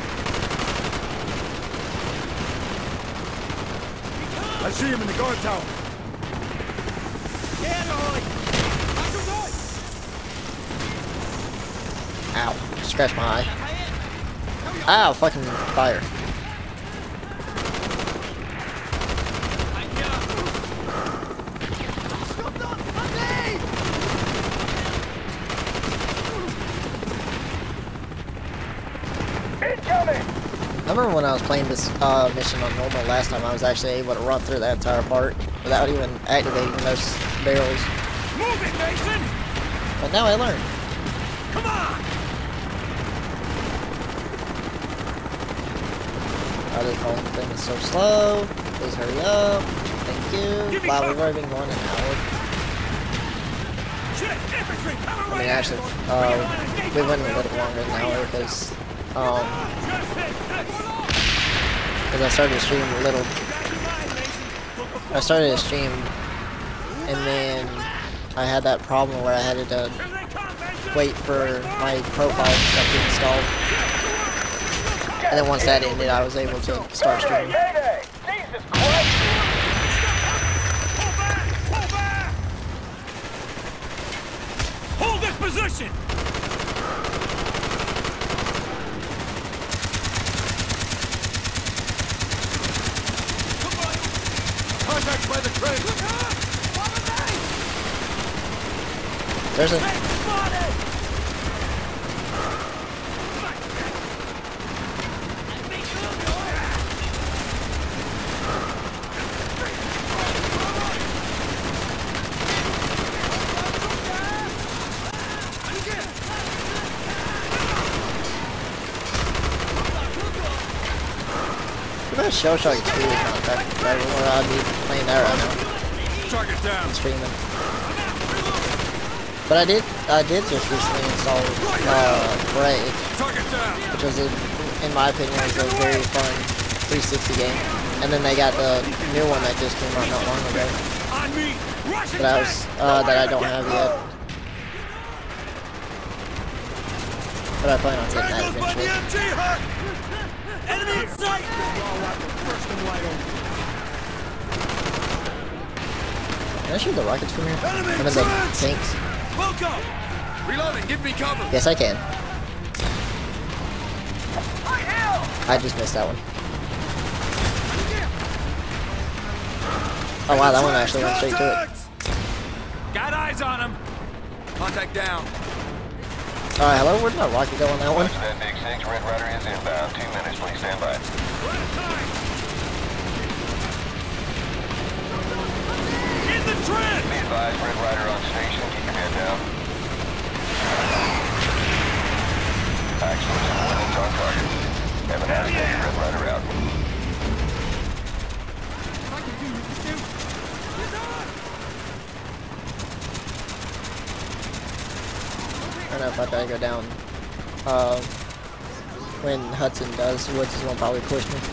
I see him in the guard tower. Ow. Scratch my eye. Ow, fucking fire. I remember when I was playing this uh, mission on normal last time, I was actually able to run through that entire part without even activating those barrels. Move it, Mason! But now I learned. Come on! Why this whole thing is so slow? Please hurry up. Thank you. Wow, we've already been going an hour. I mean, actually, uh, we went a little longer than an hour because, um, because I started to stream a little. I started to stream, and then I had that problem where I had to wait for my profile stuff to install. And then once that ended, I was able to start streaming. Jesus Christ! Hold this position! Contact by the train! There's a... Shell Shock two is not that better, or I'd be playing that right now. Target down. Streaming. But I did, I did just recently install uh, Bray, which was, a, in my opinion, was a very fun three sixty game. And then they got the new one that just came out not long ago. That I was, uh, that I don't have yet. But I plan on getting that eventually. Enemy in sight! Can I shoot the rockets from here? I mean the tanks. Reloading, give me cover. Yes, I can. I just missed that one. Oh wow, that one actually went straight to it. Got eyes on him. Contact down. Alright, hello, where did my rocket go on that one? That Big Six, Red Rider is inbound. Two minutes, please stand by. In the trench! Be advised, Red Rider on station. Keep your head down. Actually, some women's on target. Have an active Red Rider out. I don't know if I try to go down. Uh, when Hudson does, Woods is gonna probably push me.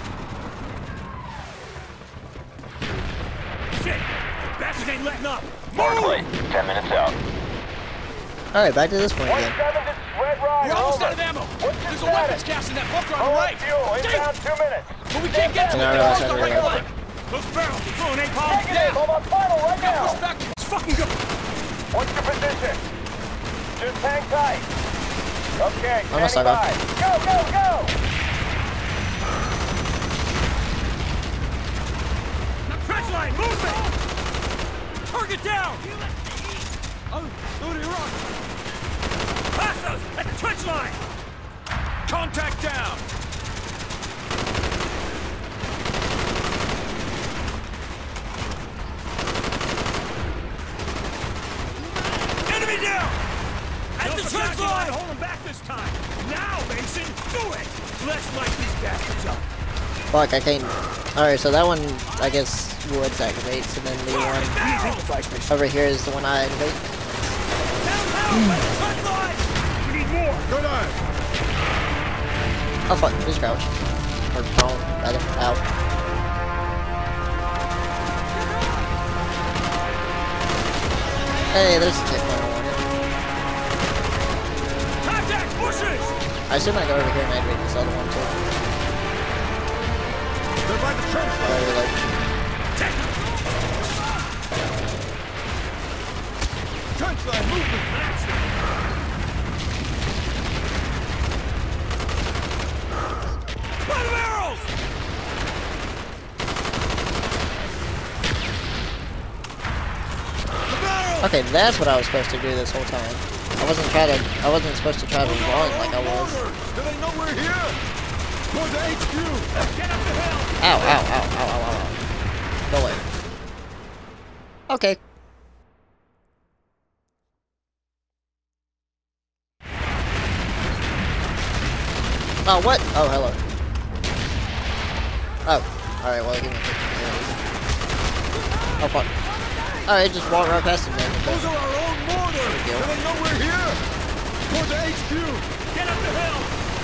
Shit! Bastards ain't letting up! Markley, ten minutes out. Alright, back to this point again. We're almost out of ammo! There's a weapons cache in that bunker on the right! Inbound two minutes! But we can't get to And it! I realized I They're didn't right realize line! Those barrels, they're throwing napalm! Negative! I'm on final right now! Push back! Let's fucking go! What's your position? Just hang tight. Okay, Almost standing I by. Go, go, go! Trench line, movement! Target down! Oh, loading rock! Pass us at the trench line! Contact down. Enemy down! At the trench line! Hold them back this time! Now, Mason, do it! Let's light these bastards up! Fuck, I can't. Alright, so that one, I guess, Woods activates, and then the one over here is the one I activate. We need more! Good eye. Oh fuck, just crouch. Or prone, rather. Out. Hey, there's a checkpoint on it. Contact bushes! I assume I go over here and activate this other one too. They're by the trench line. Or, like, Trench line, movement. By the barrels! The barrels! okay, that's what I was supposed to do this whole time. I wasn't trying to. I wasn't supposed to try to run like I was. Do they know we're here? Toward the H Q! Get up the hill! Ow, ow, ow, ow, ow, ow, ow. Go away. Okay. Oh, what? Oh, hello. Oh. Alright, well, give me a kick. Oh, fuck. Alright, just walk right past him, man. Those are our own mortars! Do they know we're here? Toward the H Q! Get up the hill!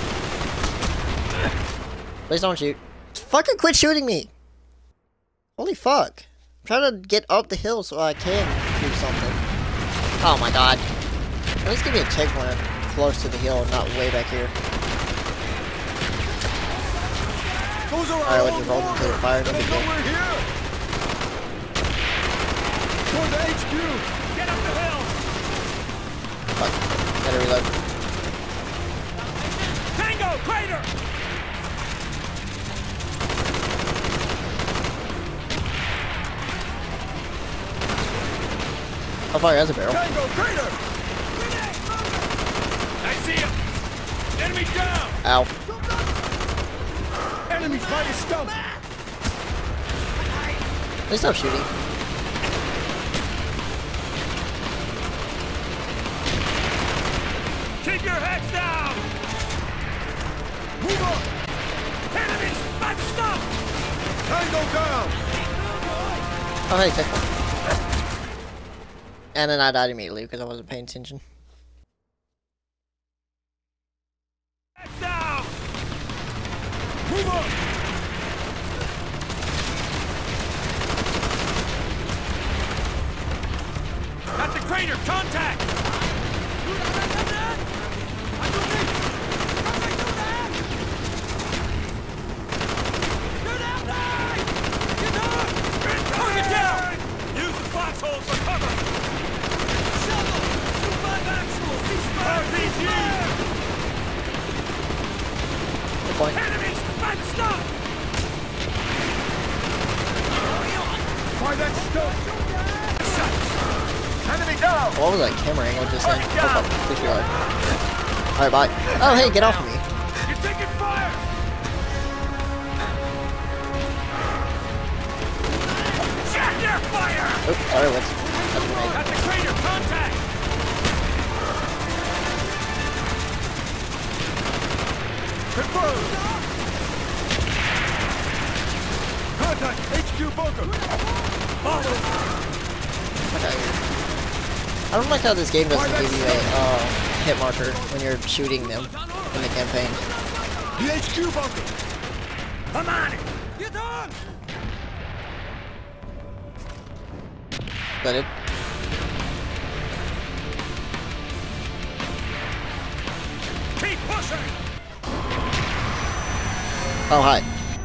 Please don't shoot. Fucking quit shooting me! Holy fuck. I'm trying to get up the hill so I can do something. Oh my god. At least give me a checkpoint close to the hill and not way back here. Alright, we'll just roll into the fire. No big deal. We're here! Toward the H Q! Get up the hill! Fuck. Gotta reload. Tango! Crater! Oh fuck, that's a barrel. Tango! Crater! I see him! Enemy down! Ow. Enemies by the stump! Please stop shooting. Keep your heads down! Move on! Enemies by the stump! Tango down! Oh hey, checkpoint. And then I died immediately because I wasn't paying attention. Heads down! Move on! At the crater! Contact! Target down! Use the foxholes for cover! Shovel! two five actual! R P G! Good point. Enemies! By the stump! By that stump! Enemy down! What was that camera angle just then? Oh fuck, please reload. Alright, bye. Oh hey, get off of me. You're taking fire! Check your fire! Oops, sorry, what's that's a grenade. At the crater! Contact! Confirmed! Contact! H Q bunker! Okay. I don't like how this game doesn't give you a uh, hit marker when you're shooting them in the campaign. The H Q bunker! I'm on it! Get on! Is that it? Keep pushing! Oh, hi.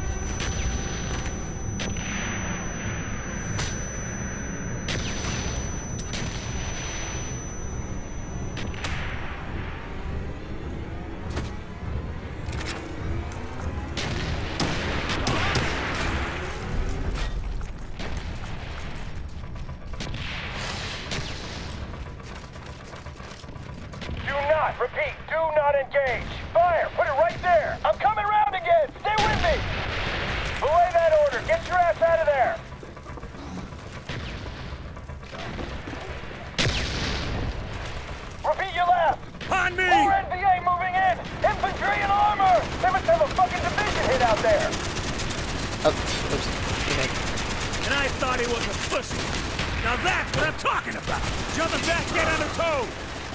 Do not, repeat, do not engage. Fire, put it right there. I'm coming around again. Stay with me. Belay that order. Get your ass out of there. Repeat your last. On me! More N V A moving in. Infantry and armor. They must have a fucking division hit out there. Oh, oops. Okay. And I thought he was a pussy. Now that's what I'm talking about. Jumping back, get on the toe.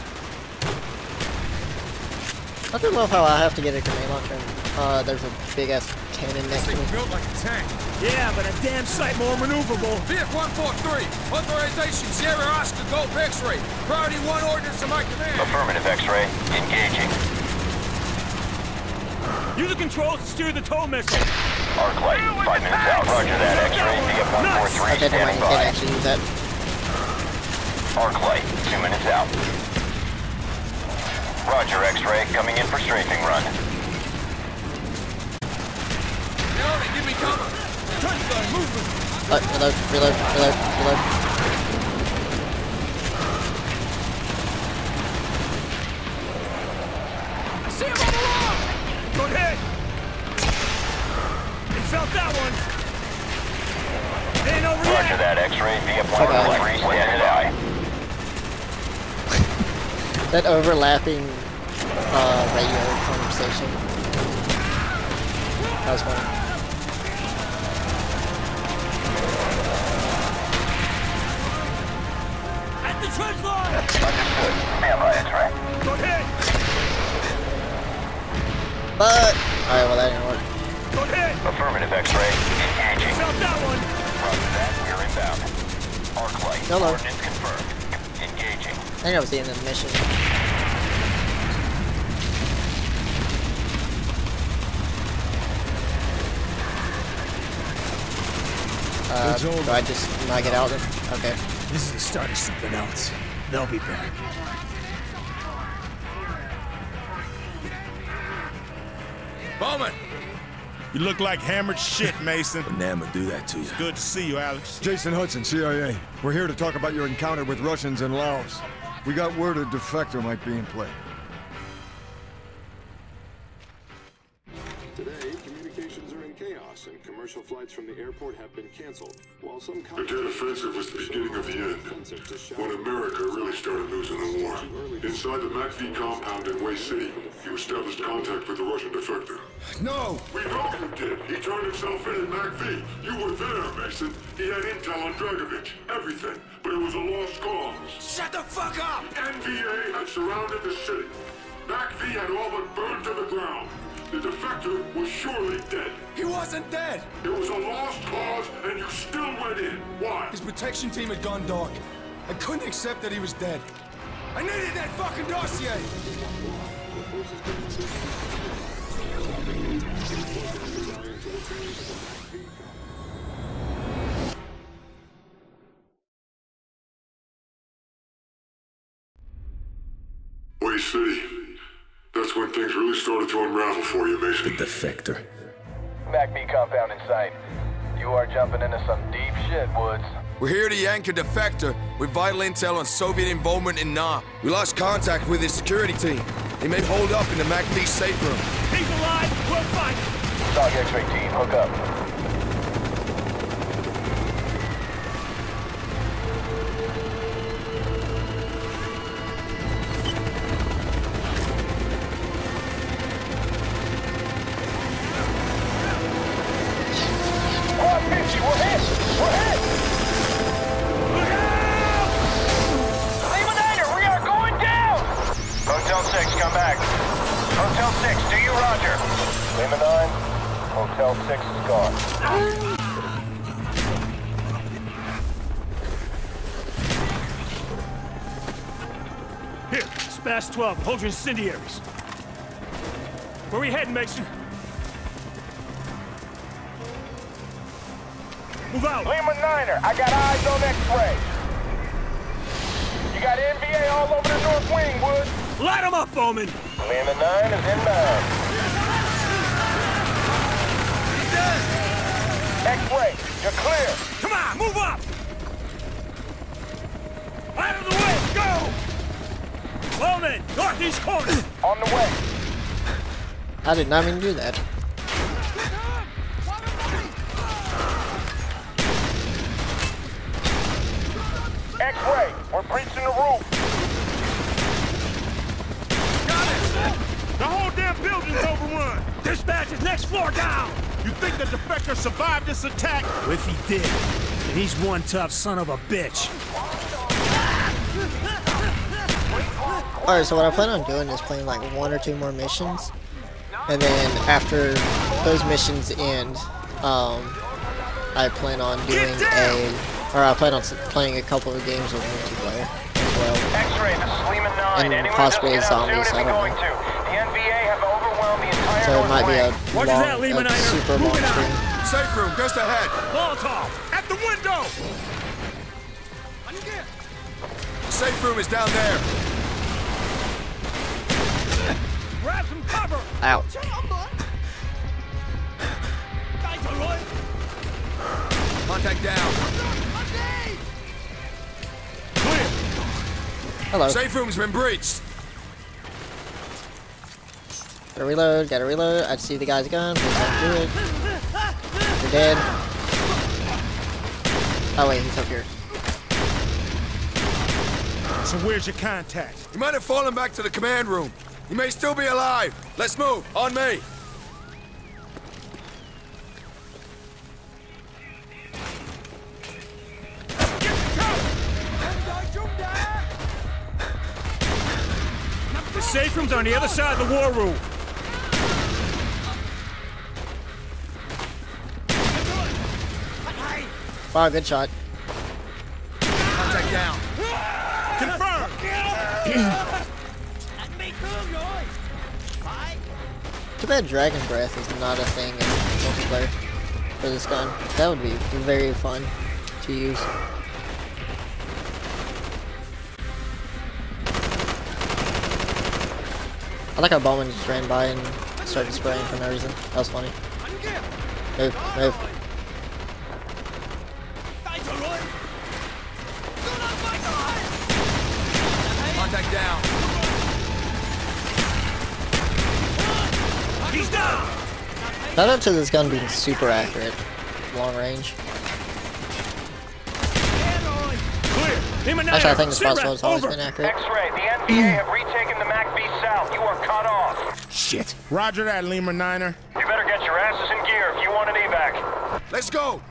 I don't know how I have to get a grenade launcher. Uh, there's a big ass cannon next to me. Built like a tank. Yeah, but a damn sight more maneuverable. Viet one four three, authorization Sierra Oscar Golf X-ray. Priority one ordnance to my command. Affirmative X-ray. Engaging. Use the controls to steer the tow missile. Arc light. Five minutes out. Roger that. X-ray. Viet one four three Okay, never mind, standing you can't by. actually use that. Arc light. Two minutes out. Roger, X-ray. Coming in for strafing run. Leone, give me cover. Touchdown, movement. Uh, reload, reload, reload, reload. I see him on the wall! Good hit! Combat X-ray via point three, stand by. That overlapping uh, radio conversation. That was funny. At the trench line! Understood. Stand by, X-ray. Go ahead! But alright, well that didn't work. Go ahead! Affirmative, X-ray. Engaging. Felt that one! Roger that, we're inbound. Arc light. Hello. Coordinates confirmed. Engaging. I think that was the end of the mission. Uh, do I just not get out then? Okay. This is the start of something else. They'll be back. Bowman! You look like hammered shit, Mason. But Nam would do that to you. Good to see you, Alex. Jason Hudson, C I A. We're here to talk about your encounter with Russians in Laos. We got word a defector might be in play. Today, communications are in chaos, and commercial flights from the airport have been canceled. While some The dead offensive was the beginning of the end, when America really started losing the war. Inside the Mac V compound in Way City, you established contact with the Russian defector. No! We know you did. He turned himself in in Mac V. You were there, Mason. He had intel on Dragovich. Everything. But it was a lost cause. Shut the fuck up! N V A had surrounded the city. Mac V had all but burned to the ground. The defector was surely dead. He wasn't dead! It was a lost cause, and you still went in. Why? His protection team had gone dark. I couldn't accept that he was dead. I needed that fucking dossier! Way City. That's when things really started to unravel for you, Mason. The defector. Mac V compound in sight. You are jumping into some deep shit, Woods. We're here to yank a defector with vital intel on Soviet involvement in N A. We lost contact with his security team. He may hold up in the Mac V safe room. He's alive! We'll fight! Dog X-ray team, hook up. Hotel six is gone. Here, Smash twelve, hold your incendiaries. Where we heading, Mason? Move out! Lima Niner, I got eyes on X-ray. You got N V A all over the north wing, Woods. Light them up, Bowman! Lima nine is inbound. X-ray, you're clear. Come on, move up! Out of the way, go! Bowman, northeast corner! On the way. I did not mean to do that. X-ray, we're breaching the roof. Got it! The whole damn building's overrun! Dispatch is next floor down! You think the defector survived this attack? Well, if he did, then he's one tough son of a bitch. Alright, so what I plan on doing is playing like one or two more missions. And then after those missions end, um, I plan on doing a... Or I plan on playing a couple of games with multiplayer as well. X-ray, this is Lima nine. And possibly zombies, I don't know. The N V A have overwhelmed the entire So it might be a What long, is that, Lima a Niner? super long Moving stream. out. Safe room, just ahead. Molotov! At the window! Safe room is down there. Grab some cover! Out. Contact down. Clear! Hello. Safe room's been breached. Gotta reload, gotta reload. I see the guy's gun. Please don't do it. You're dead. Oh wait, he's up here. So where's your contact? He might have fallen back to the command room. He may still be alive. Let's move. On me. The safe room's on the other side of the war room. Wow, good shot. Contact down. Confirmed. Too bad Dragon Breath is not a thing in multiplayer for this gun. That would be very fun to use. I like how Bowman just ran by and started spraying for no reason. That was funny. Move, move. Contact down. He's down. Shout out to this gun being super accurate, long range. Actually, I think this crossbow has always been accurate. X-ray, the N V A have retaken the Mac V South. You are cut off. Shit. Roger that, Lima Niner. You better get your asses in gear if you want an evac. Let's go.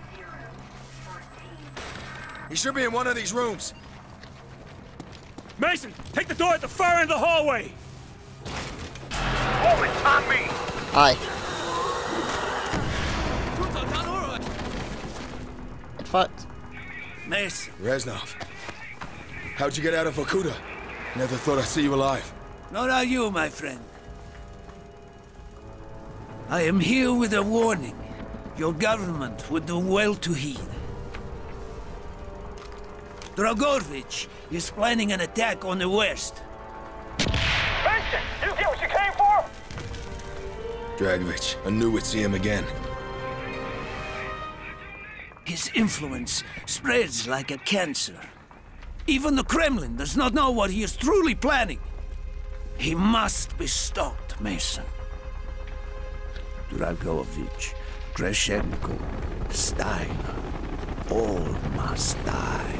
He should be in one of these rooms. Mason, take the door at the far end of the hallway. Hold it, on me. Hi. Get fucked. Mason. Reznov. How'd you get out of Vorkuta? Never thought I'd see you alive. Not are you, my friend. I am here with a warning. Your government would do well to heed. Dragovich is planning an attack on the west. Benson, you get what you came for? Dragovich, I knew we'd see him again. His influence spreads like a cancer. Even the Kremlin does not know what he is truly planning. He must be stopped, Mason. Dragovich, Kreshenko, Steiner, all must die.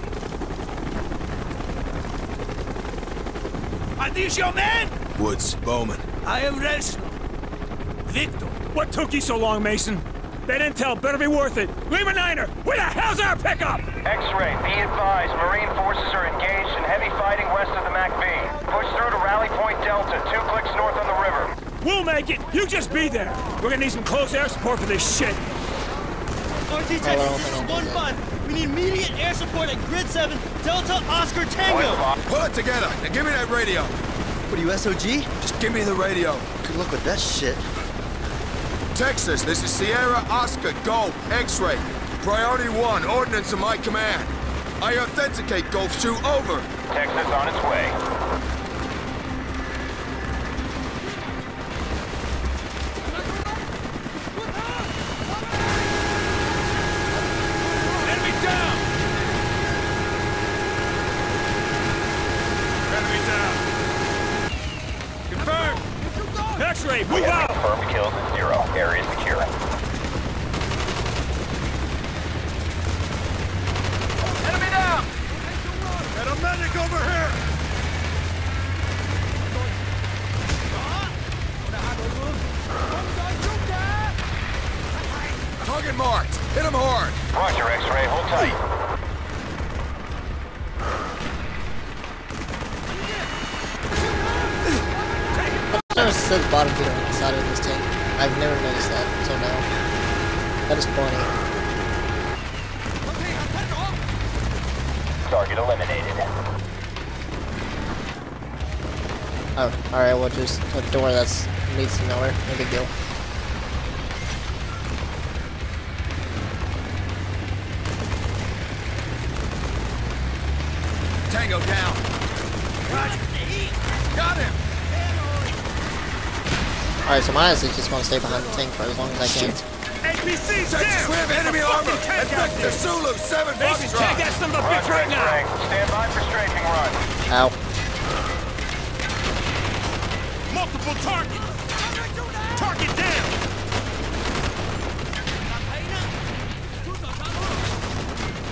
Are these your men? Woods, Bowman. I am Reznov. Victor. What took you so long, Mason? That intel better be worth it. Lima Niner, where the hell's our pickup? X-ray, be advised, Marine forces are engaged in heavy fighting west of the Mac V. Push through to Rally Point Delta, two clicks north on the river. We'll make it. You just be there. We're gonna need some close air support for this shit. R T Texas, this is one five. We need immediate air support at Grid seven, Delta Oscar Tango. Pull it together. Now give me that radio. What are you, S O G? Just give me the radio. Good luck with that shit. Texas, this is Sierra Oscar, Golf, X-ray. Priority one, ordnance in my command. I authenticate Golf two, over. Texas on its way. Enemy down! Enemy down! Confirmed! X-ray, move out! Confirmed kills at zero. Area secure. Enemy down! Got a medic over here! Target marked. Hit him hard. Roger, X-ray. Hold tight. I noticed it says bottom feeder on the side of this tank. I've never noticed that until now. That is funny. Target eliminated. Oh, alright, well just a door that's leads to nowhere. No big deal. Tango down. Roger. Got him. Alright, so my eyes just want to stay behind the tank for as long as I can. A P C's Texas, down! we have enemy armor. And Victor Zulu, seven Mason, Foxtrot. take that son of a bitch Roger, right now! X-ray. Stand by for strafing run. Ow. Multiple targets! Target down!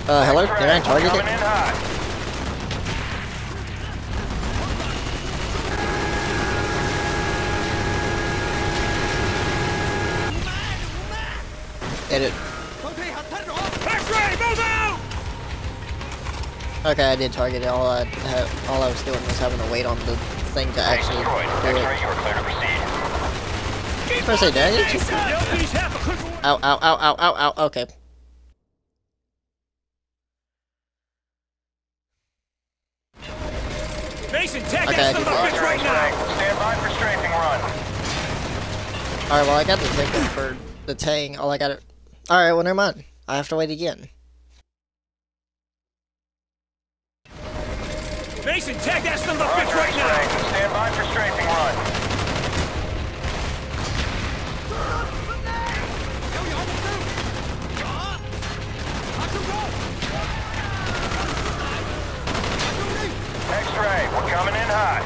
Uh, hello? Can I target it? Edit. X-ray, move out! Okay, I did target it. All I had, all I was doing was having to wait on the thing to actually do it. I say, did I get you? Ow, ow, ow, ow, ow, ow. Okay. Mason, tag Okay, that I son of a bitch right now! Stand by for strafing run. Alright, well, I got the ticket for the Tang. All I got it. Alright, well, never mind. I have to wait again. Mason, tag that son of a bitch right now! Stand by for strafing run. X-ray, we're coming in hot.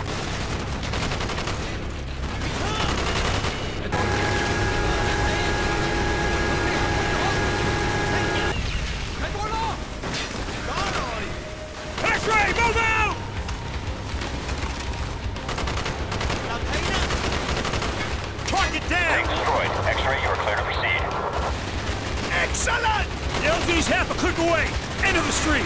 X-ray, move out! Target down! Destroyed. X-ray, you are clear to proceed. Excellent! The L Z's half a click away. End of the street.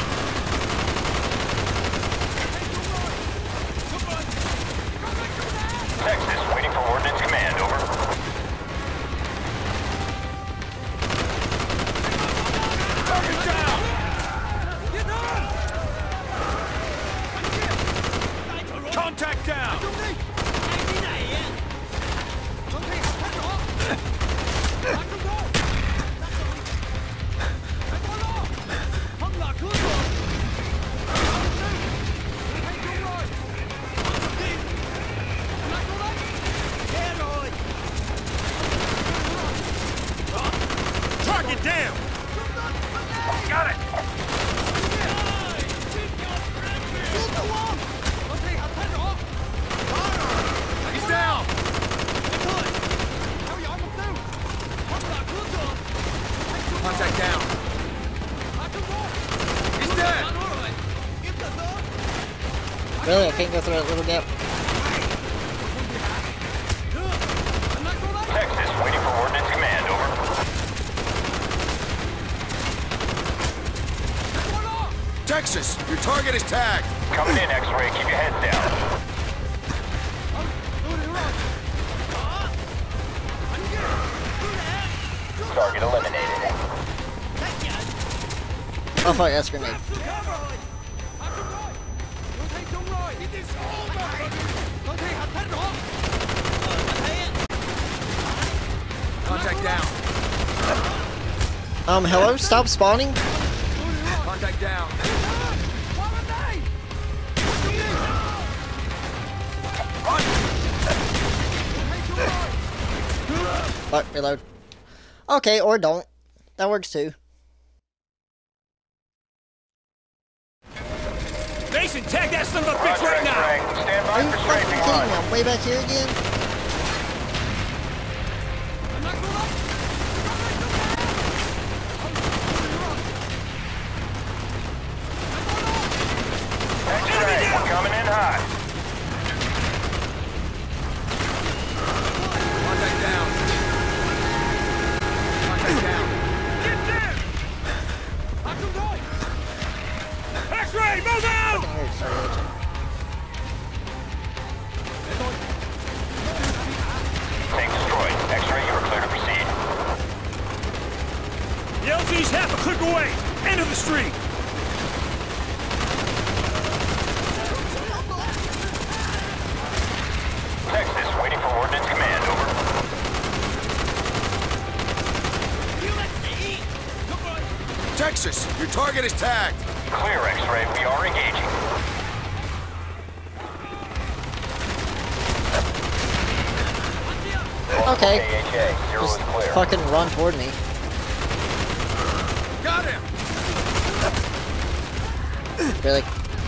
Texas, waiting for Ordnance Command, over. Target down! Contact down! Target down! Got it! He's down! Contact down! He's dead! Really? I can't go through that little gap? Texas, waiting for Ordnance Command, over. Texas, your target is tagged. Coming in, X-ray. Keep your heads down. Target eliminated. Oh fuck, that's a grenade. Contact down! Um, hello? Stop spawning? Contact down! Fuck, reload. Okay, or don't. That works too. Mason, tag that son of a bitch right now! Stand Are by you for fucking strafing kidding run. me? I'm way back here again? X-ray, we're coming in hot. Contact down! Contact down! Get there! X-ray, move out! Tank destroyed. X-ray, you are clear to proceed. The L Z's half a click away. End of the street. Texas, waiting for Ordnance Command, over. Texas, your target is tagged. Clear, X-ray. We are engaging. Okay. A H A, zero Just is clear. fucking run toward me. Got him! Really?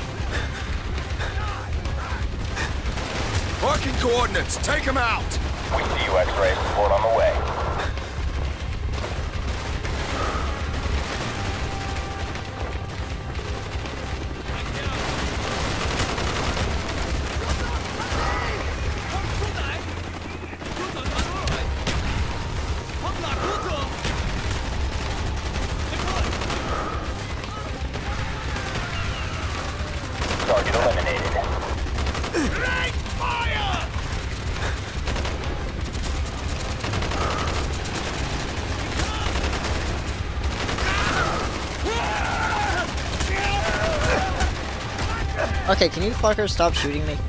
Marking coordinates. Take him out. We see you, X-ray. Support on the way. Okay, can you fuckers stop shooting me?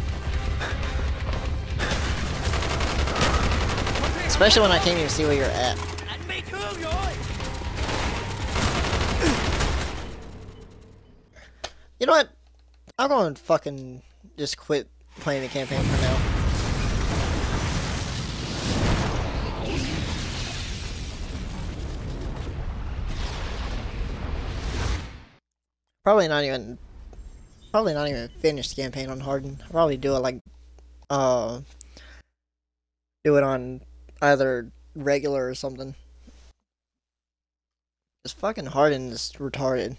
Especially when I can't even see where you're at. You know what? I'm going to fucking just quit playing the campaign for now. Probably not even, probably not even finish the campaign on Harden. I'll probably do it like, uh, do it on either regular or something. This fucking Harden is retarded.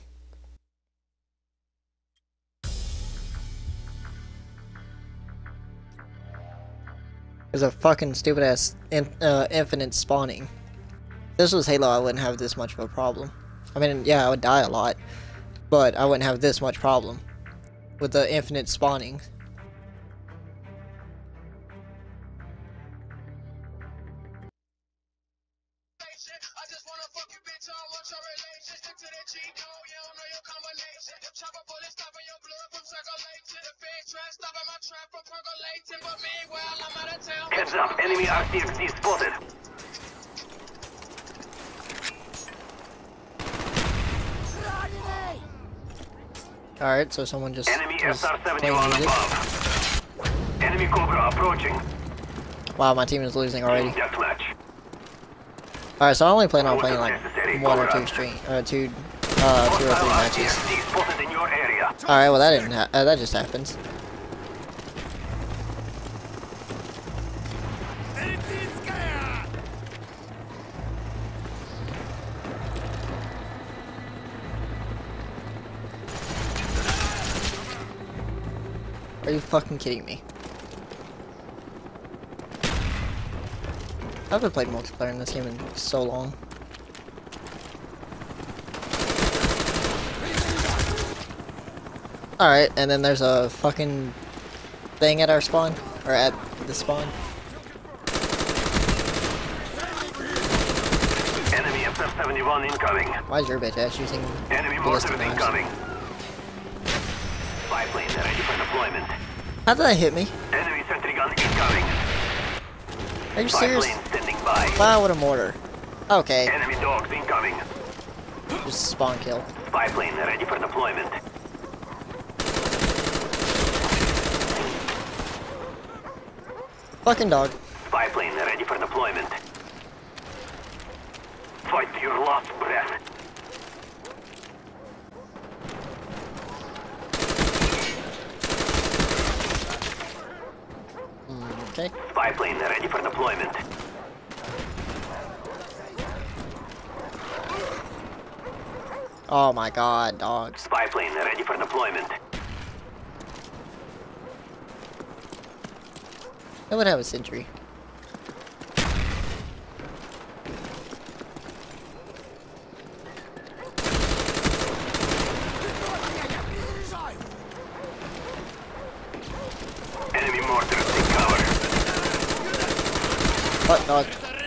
There's a fucking stupid ass in, uh, infinite spawning. If this was Halo, I wouldn't have this much of a problem. I mean, yeah, I would die a lot, but I wouldn't have this much problem with the infinite spawning. Heads up, enemy R C X D spotted. Alright, so someone just enemy was S R playing seventy-one music. above. Enemy Cobra approaching. Wow, my team is losing already. Deathmatch. Alright, so I only plan on playing like one or two stream, or two, uh, two or three matches. Alright, well that didn't ha uh, that just happens. Are you fucking kidding me? I haven't played multiplayer in this game in so long. Alright, and then there's a fucking thing at our spawn, or at the spawn. Enemy S R seventy-one incoming. Why is your bitch ass using enemy ballistic mortar knives? incoming. Spy plane ready for deployment. How did that hit me? Enemy sentry gun incoming. Are you Spy serious? plane standing by. Wow, what a mortar. Okay. Enemy dogs incoming. Just spawn kill. Spy plane ready for deployment. Fucking dog. Spy plane ready for deployment. Fight to your last breath. Okay. Spy plane ready for deployment. Oh my god, dogs. Spy plane ready for deployment. I would have a sentry. Enemy mortars take cover. What dog?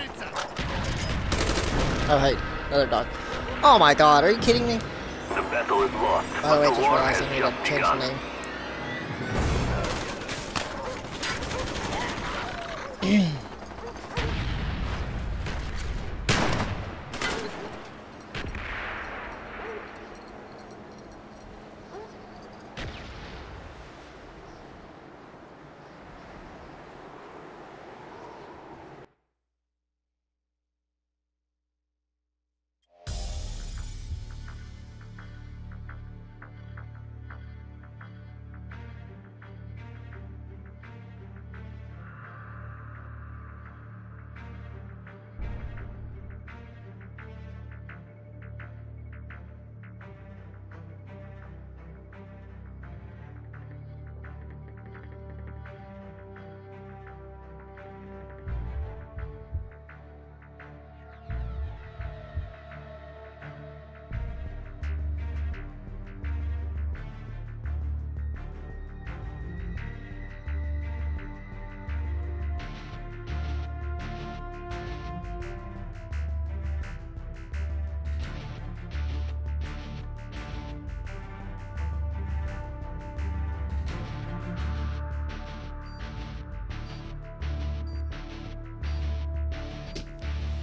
Oh hey, another dog. Oh my god, are you kidding me? The battle is lost. By the way, but just war realized has I need to just change begun. the name.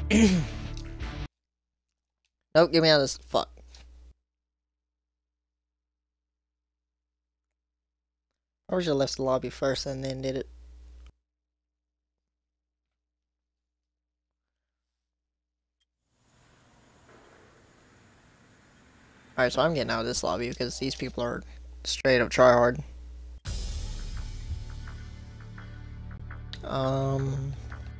Nope, get me out of this. Fuck. I should have left the lobby first and then did it. Alright, so I'm getting out of this lobby because these people are straight up tryhard. Um...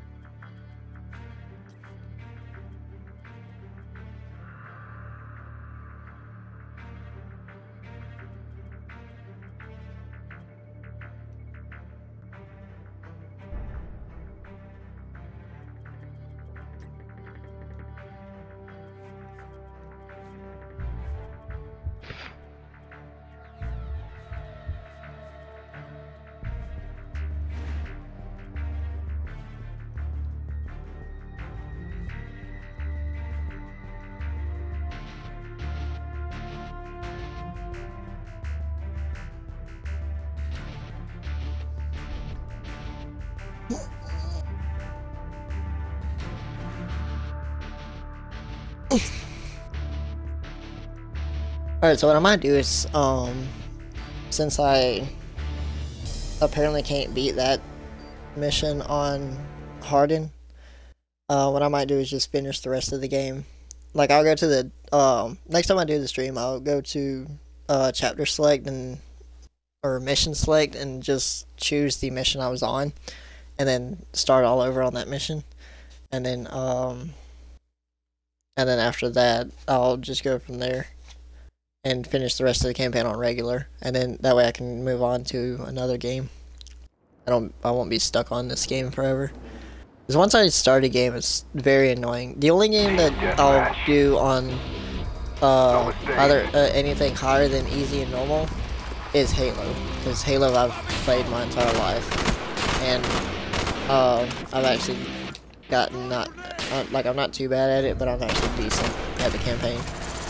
Alright, so what I might do is, um, since I apparently can't beat that mission on Harden, uh, what I might do is just finish the rest of the game. Like, I'll go to the, um, next time I do the stream, I'll go to, uh, chapter select and, or mission select and just choose the mission I was on, and then start all over on that mission. And then, um, and then after that, I'll just go from there and finish the rest of the campaign on regular, and then that way I can move on to another game. I don't, I won't be stuck on this game forever. Because once I start a game, it's very annoying. The only game that I'll do on uh, either uh, anything higher than easy and normal is Halo, because Halo I've played my entire life, and uh, I've actually gotten not uh, like I'm not too bad at it, but I'm actually decent at the campaign.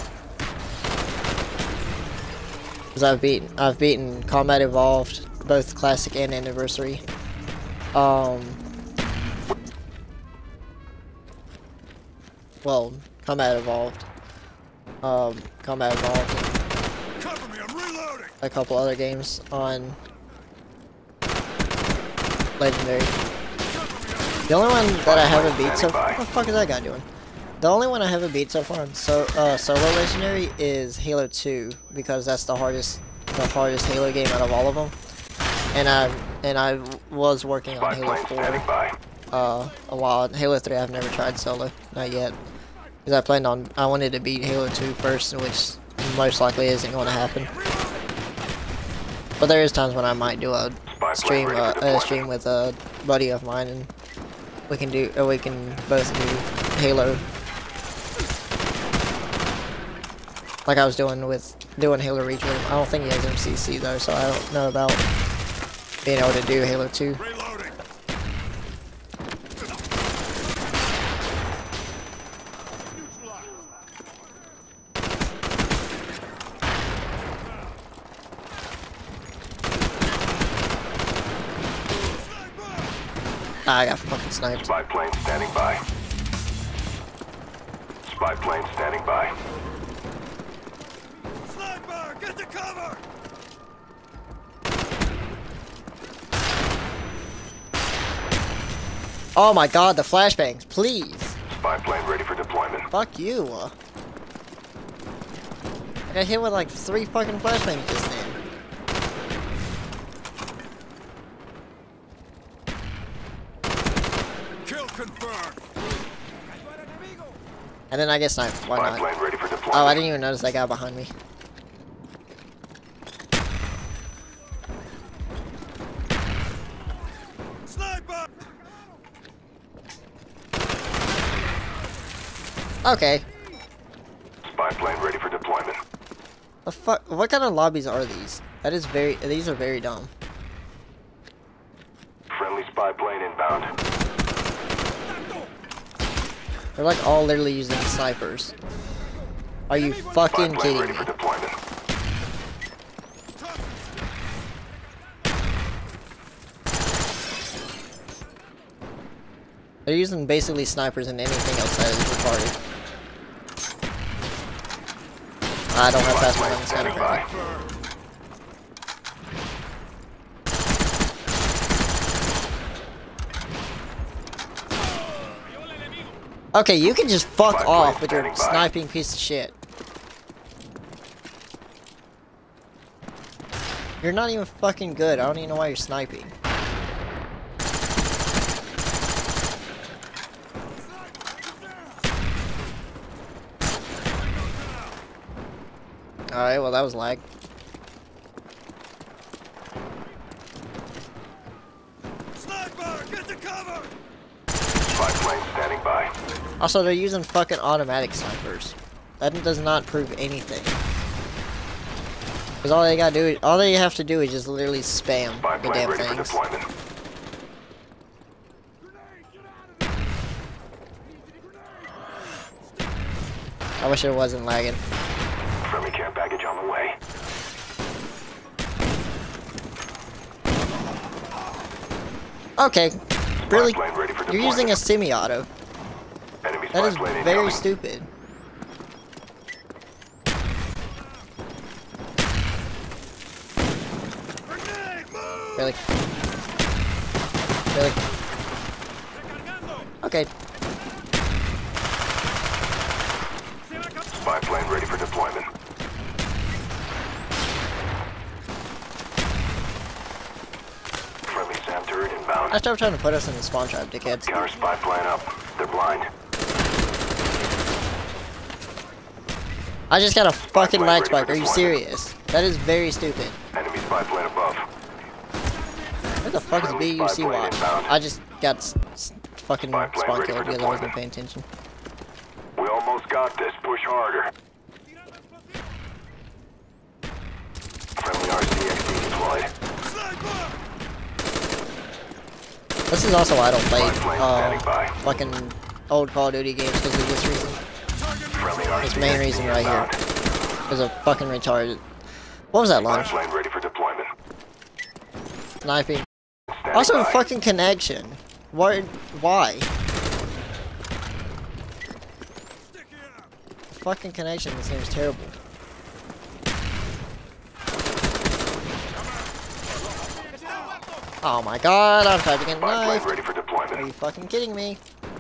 Because I've beaten, I've beaten Combat Evolved, both Classic and Anniversary. Um, well, Combat Evolved. Um, Combat Evolved. Cover me, I'm reloading. A couple other games on Legendary. The only one that I haven't beat so far. What the fuck is that guy doing? The only one I haven't beat so far on so, uh, solo legendary is Halo two, because that's the hardest, the hardest Halo game out of all of them. And I and I was working on Halo four uh, a while. Halo three I've never tried solo, not yet, because I planned on I wanted to beat Halo two first, which most likely isn't going to happen. But there is times when I might do a stream, uh, a stream with a buddy of mine, and we can do, or we can both do Halo. Like I was doing with doing Halo Reach with him. I don't think he has M C C though, so I don't know about being able to do Halo two. Reloading. Ah, I got fucking sniped. Spy plane standing by. Spy plane standing by. Sniper, get to cover! Oh my god, the flashbangs, please. Spy plane ready for deployment. Fuck you. I got hit with like three fucking flashbangs just then. Kill confirmed. And then I get sniped. Why Spy not? plane ready for deployment. Oh, I didn't even notice that guy behind me. Sniper! Okay. Spy plane ready for deployment. The fuck? What kind of lobbies are these? That is very. These are very dumb. Friendly spy plane inbound. They're like all literally using snipers. Are you fucking Spy plane kidding ready me? for deployment. They're using basically snipers and anything else that is retarded. I don't have fast movement, it's kind of funny. Okay, you can just fuck off with your sniping piece of shit. You're not even fucking good. I don't even know why you're sniping. Alright, well that was lag. Sniper, get to cover! Spy plane standing by. Also, they're using fucking automatic snipers. That does not prove anything. Because all they gotta do, all they have to do is just literally spam Spy the plane damn ready for things. deployment. I wish it wasn't lagging. Friendly care package on the way. Okay, really? Spy plane ready for You're using a deployment. semi-auto. Enemy That spy is plane very incoming. stupid. Really? Really? Okay. Spy plane ready for deployment. Friendly SAM turret inbound. Nice job trying to put us in the spawn trap, dickheads. Counter spy plane up. They're blind. I just got a fucking lag spike. Are you serious? That is very stupid. Enemy spy plane above. What the fuck is B U C watch? I just got s s fucking spawn killed because I wasn't paying attention. We almost got this. Push harder. Friendly R C X D deployed. This is also why I don't play uh, fucking old Call of Duty games because of this reason. This main reason right here. Because of fucking retarded. What was that launch? Ready for deployment. Sniping. Also fucking connection. Why? Why? Fucking connection. This game is terrible. Oh my god! I'm trying to get knifed. Ready for deployment. Are you fucking kidding me?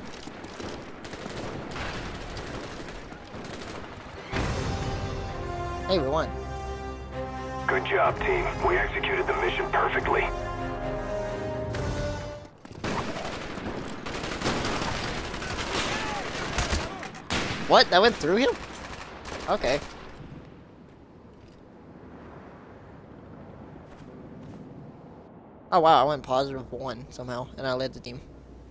Hey, we won. Good job, team. We executed the mission perfectly. What? That went through him? Okay. Oh wow, I went positive one somehow, and I led the team.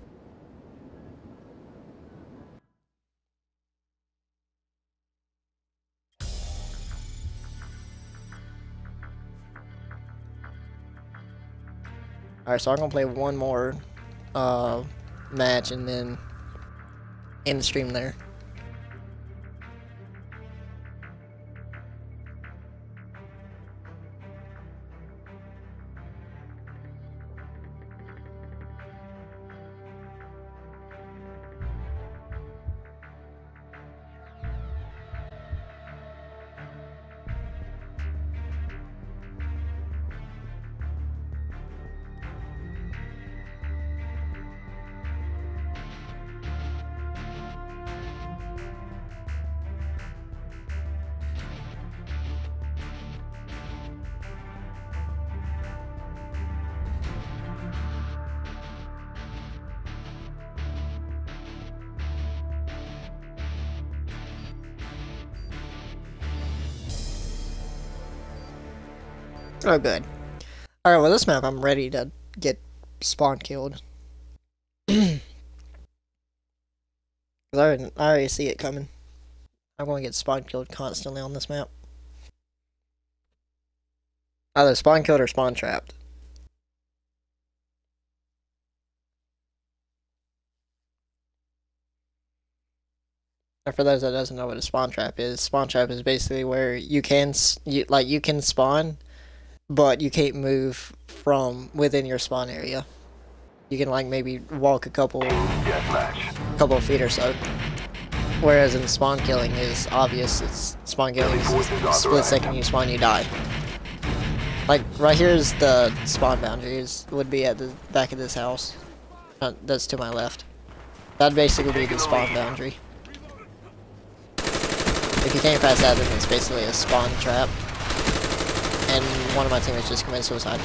Alright, so I'm gonna play one more uh, match and then end the stream there. Oh, good. Alright, well, this map I'm ready to get spawn killed. Because I, already- I already see it coming. I'm going to get spawn killed constantly on this map. Either spawn killed or spawn trapped. And for those that doesn't know what a spawn trap is, spawn trap is basically where you can, s- you, like, you can spawn, but you can't move from within your spawn area. you can like maybe walk a couple, couple of feet or so. Whereas in spawn killing is obvious. It's spawn killing is a split second you spawn, you die. Like right here is the spawn boundaries. Would be at the back of this house. Uh, that's to my left. That'd basically be the spawn boundary. If you can't pass that, then it's basically a spawn trap. And one of my teammates just committed suicide.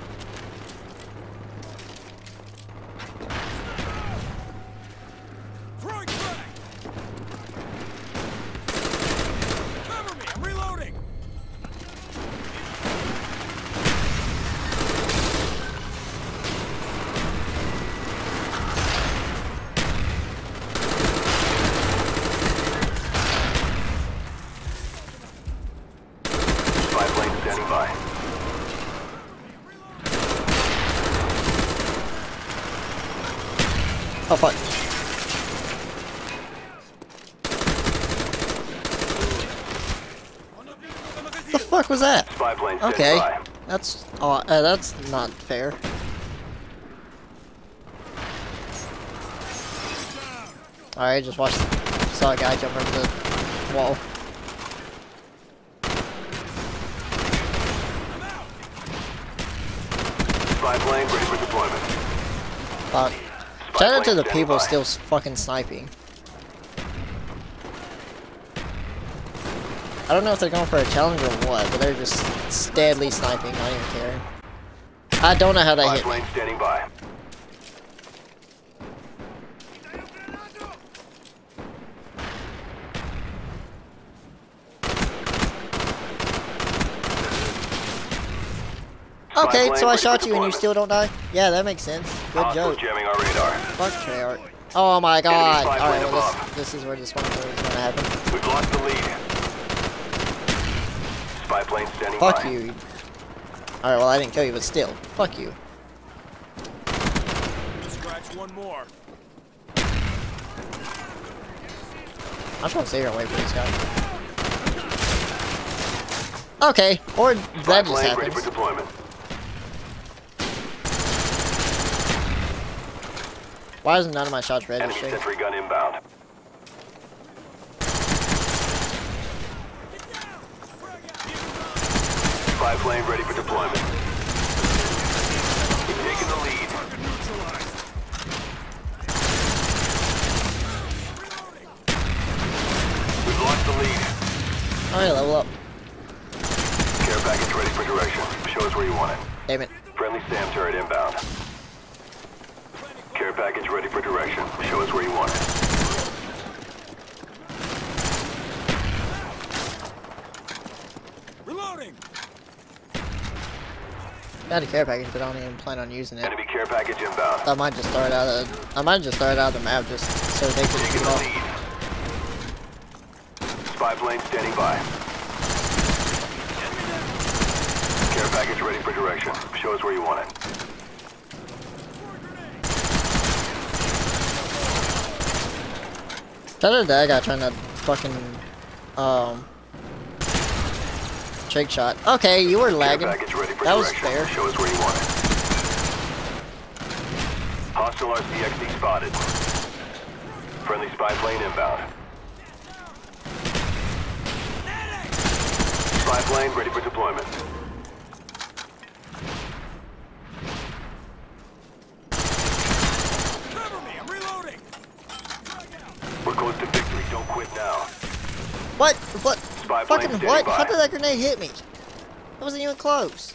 Oh fuck. The fuck was that? Okay. That's uh, uh, that's not fair. Alright, just watched saw a guy jump over the wall. Spy plane ready for deployment. Fuck. Shout out to the people still fucking sniping. I don't know if they're going for a challenge or what, but they're just steadily sniping, not even caring. I don't know how they hit me. Standing by. Okay, so I shot you and you still don't die? Yeah, that makes sense. Good joke. Jamming our radar. Fuck Treyarch. Oh my god. Alright, well this, this is where the spawn kill is gonna happen. We've lost the lead. Spy plane standing Fuck by. you. Alright, well I didn't kill you, but still. Fuck you. Scratch one more. I just want to stay here and wait for this guy. Okay, or that just happens. Ready for deployment. Why isn't none of my shots registering? Enemy sentry gun inbound. Spy plane ready for deployment. We've taken the lead. We've lost the lead. Alright, level up. Care package ready for direction. Show us where you want it. Damn it. Friendly SAM turret inbound. Care package ready for direction. Show us where you want it. Reloading. Got a care package, but I don't even plan on using it. Enemy care package inbound. I might just throw it out of the, I might just throw it out of the map just so they can Taking get the off. lead. Spy plane standing by. Care package ready for direction. Show us where you want it. Shout out to that guy trying to fucking, um, trick shot. Okay, you were lagging. That was fair. Show us where you want it. Hostile R C X D spotted. Friendly spy plane inbound. Spy plane ready for deployment. We're close to victory. Don't quit now. What? What? Spy Fucking plane what? standing How by. did that grenade hit me? That wasn't even close.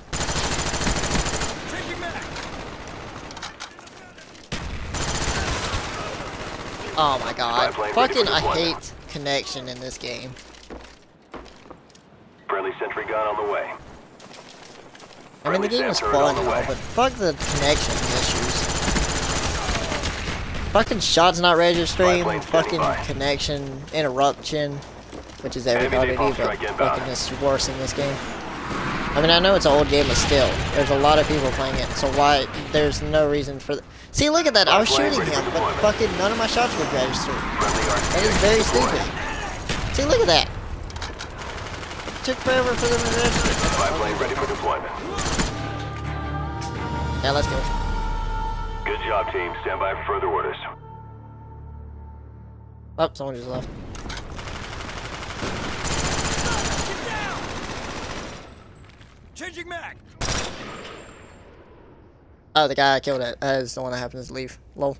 Oh my god. Fucking I hate connection in this game. Friendly sentry gun on the way. I mean the game is fun and all, but fuck the connection issues. Fucking shots not registering, fucking connection interruption, which is every Call of Duty, but fucking it's worse in this game. I mean, I know it's an old game, but still, there's a lot of people playing it, so why, there's no reason for... Th See, look at that, I was shooting him, but fucking none of my shots would register. That is very stupid. See, look at that. It took forever for them to register. Spy plane ready for deployment. Yeah, let's go. Good job, team. Stand by for further orders. Oh, someone just left. Get down! Changing mag. Oh, the guy I killed it is the one that happens to leave. Lol.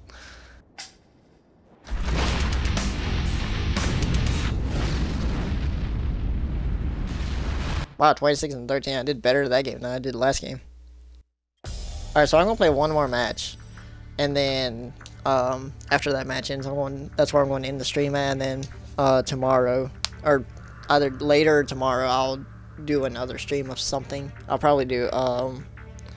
Wow, twenty-six and thirteen. I did better that game than I did last game. Alright, so I'm gonna play one more match. And then um after that match ends, I'm going that's where I'm going to end the stream at, and then uh tomorrow or either later or tomorrow I'll do another stream of something. I'll probably do um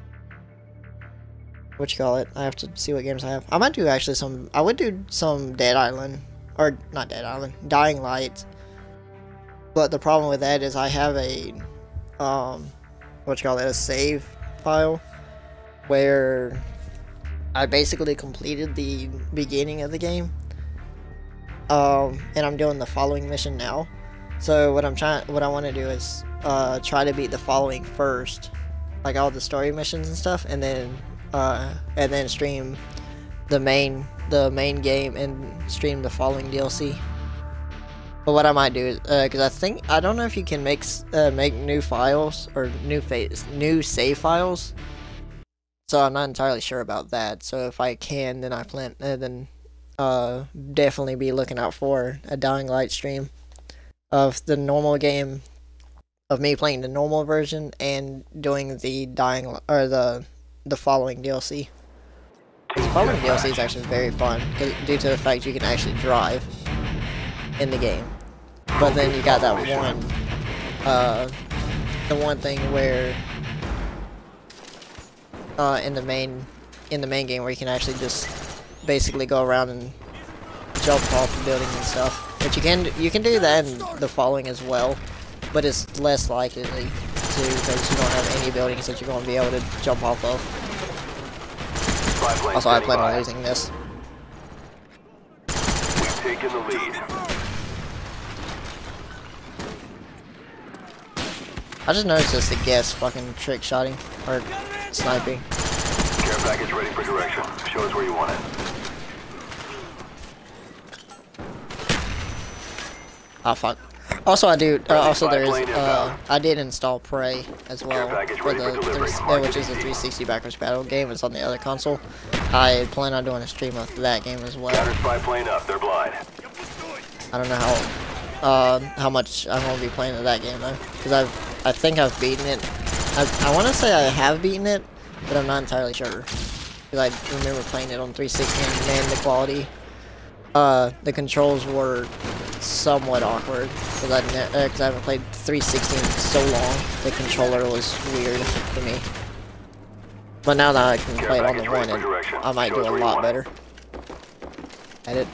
what you call it? I have to see what games I have. I might do actually some I would do some Dead Island. Or not Dead Island. Dying Light. But the problem with that is I have a um what you call it, a save file where I basically completed the beginning of the game. Um and I'm doing the following mission now. So what I'm trying what I want to do is uh try to beat the following first. Like all the story missions and stuff, and then uh and then stream the main the main game and stream the following D L C. But what I might do is, because uh, I think I don't know if you can make uh, make new files or new phase, new save files. So I'm not entirely sure about that. So if I can, then I plan uh, then uh definitely be looking out for a Dying Light stream of the normal game, of me playing the normal version and doing the dying or the the following D L C. The following D L C is actually very fun due to the fact you can actually drive in the game. But then you got that one, uh, the one thing where, uh, in the main, in the main game where you can actually just basically go around and jump off the buildings and stuff. But you can, you can do that in the following as well, but it's less likely to, because you don't have any buildings that you're going to be able to jump off of. Also, I plan on losing this. We've taken the lead. I just noticed this, the guest fucking trick shotting or sniping. Care package ready for direction. Show us where you want it. Oh fuck. Also, I do. Uh, also, there is. Uh, I did install Prey as well for the, uh, which is a three sixty backwards battle game. It's on the other console. I plan on doing a stream of that game as well. Counter spy plane up. They're blind. I don't know how. Uh, how much I'm gonna be playing of that game though, because I've. I think I've beaten it. I, I want to say I have beaten it, but I'm not entirely sure. Because I remember playing it on three sixty and man, the quality, uh, the controls were somewhat awkward. Because I, uh, I haven't played three sixty in so long, the controller was weird for me. But now that I can play it on the one, it, I might do a lot better at it.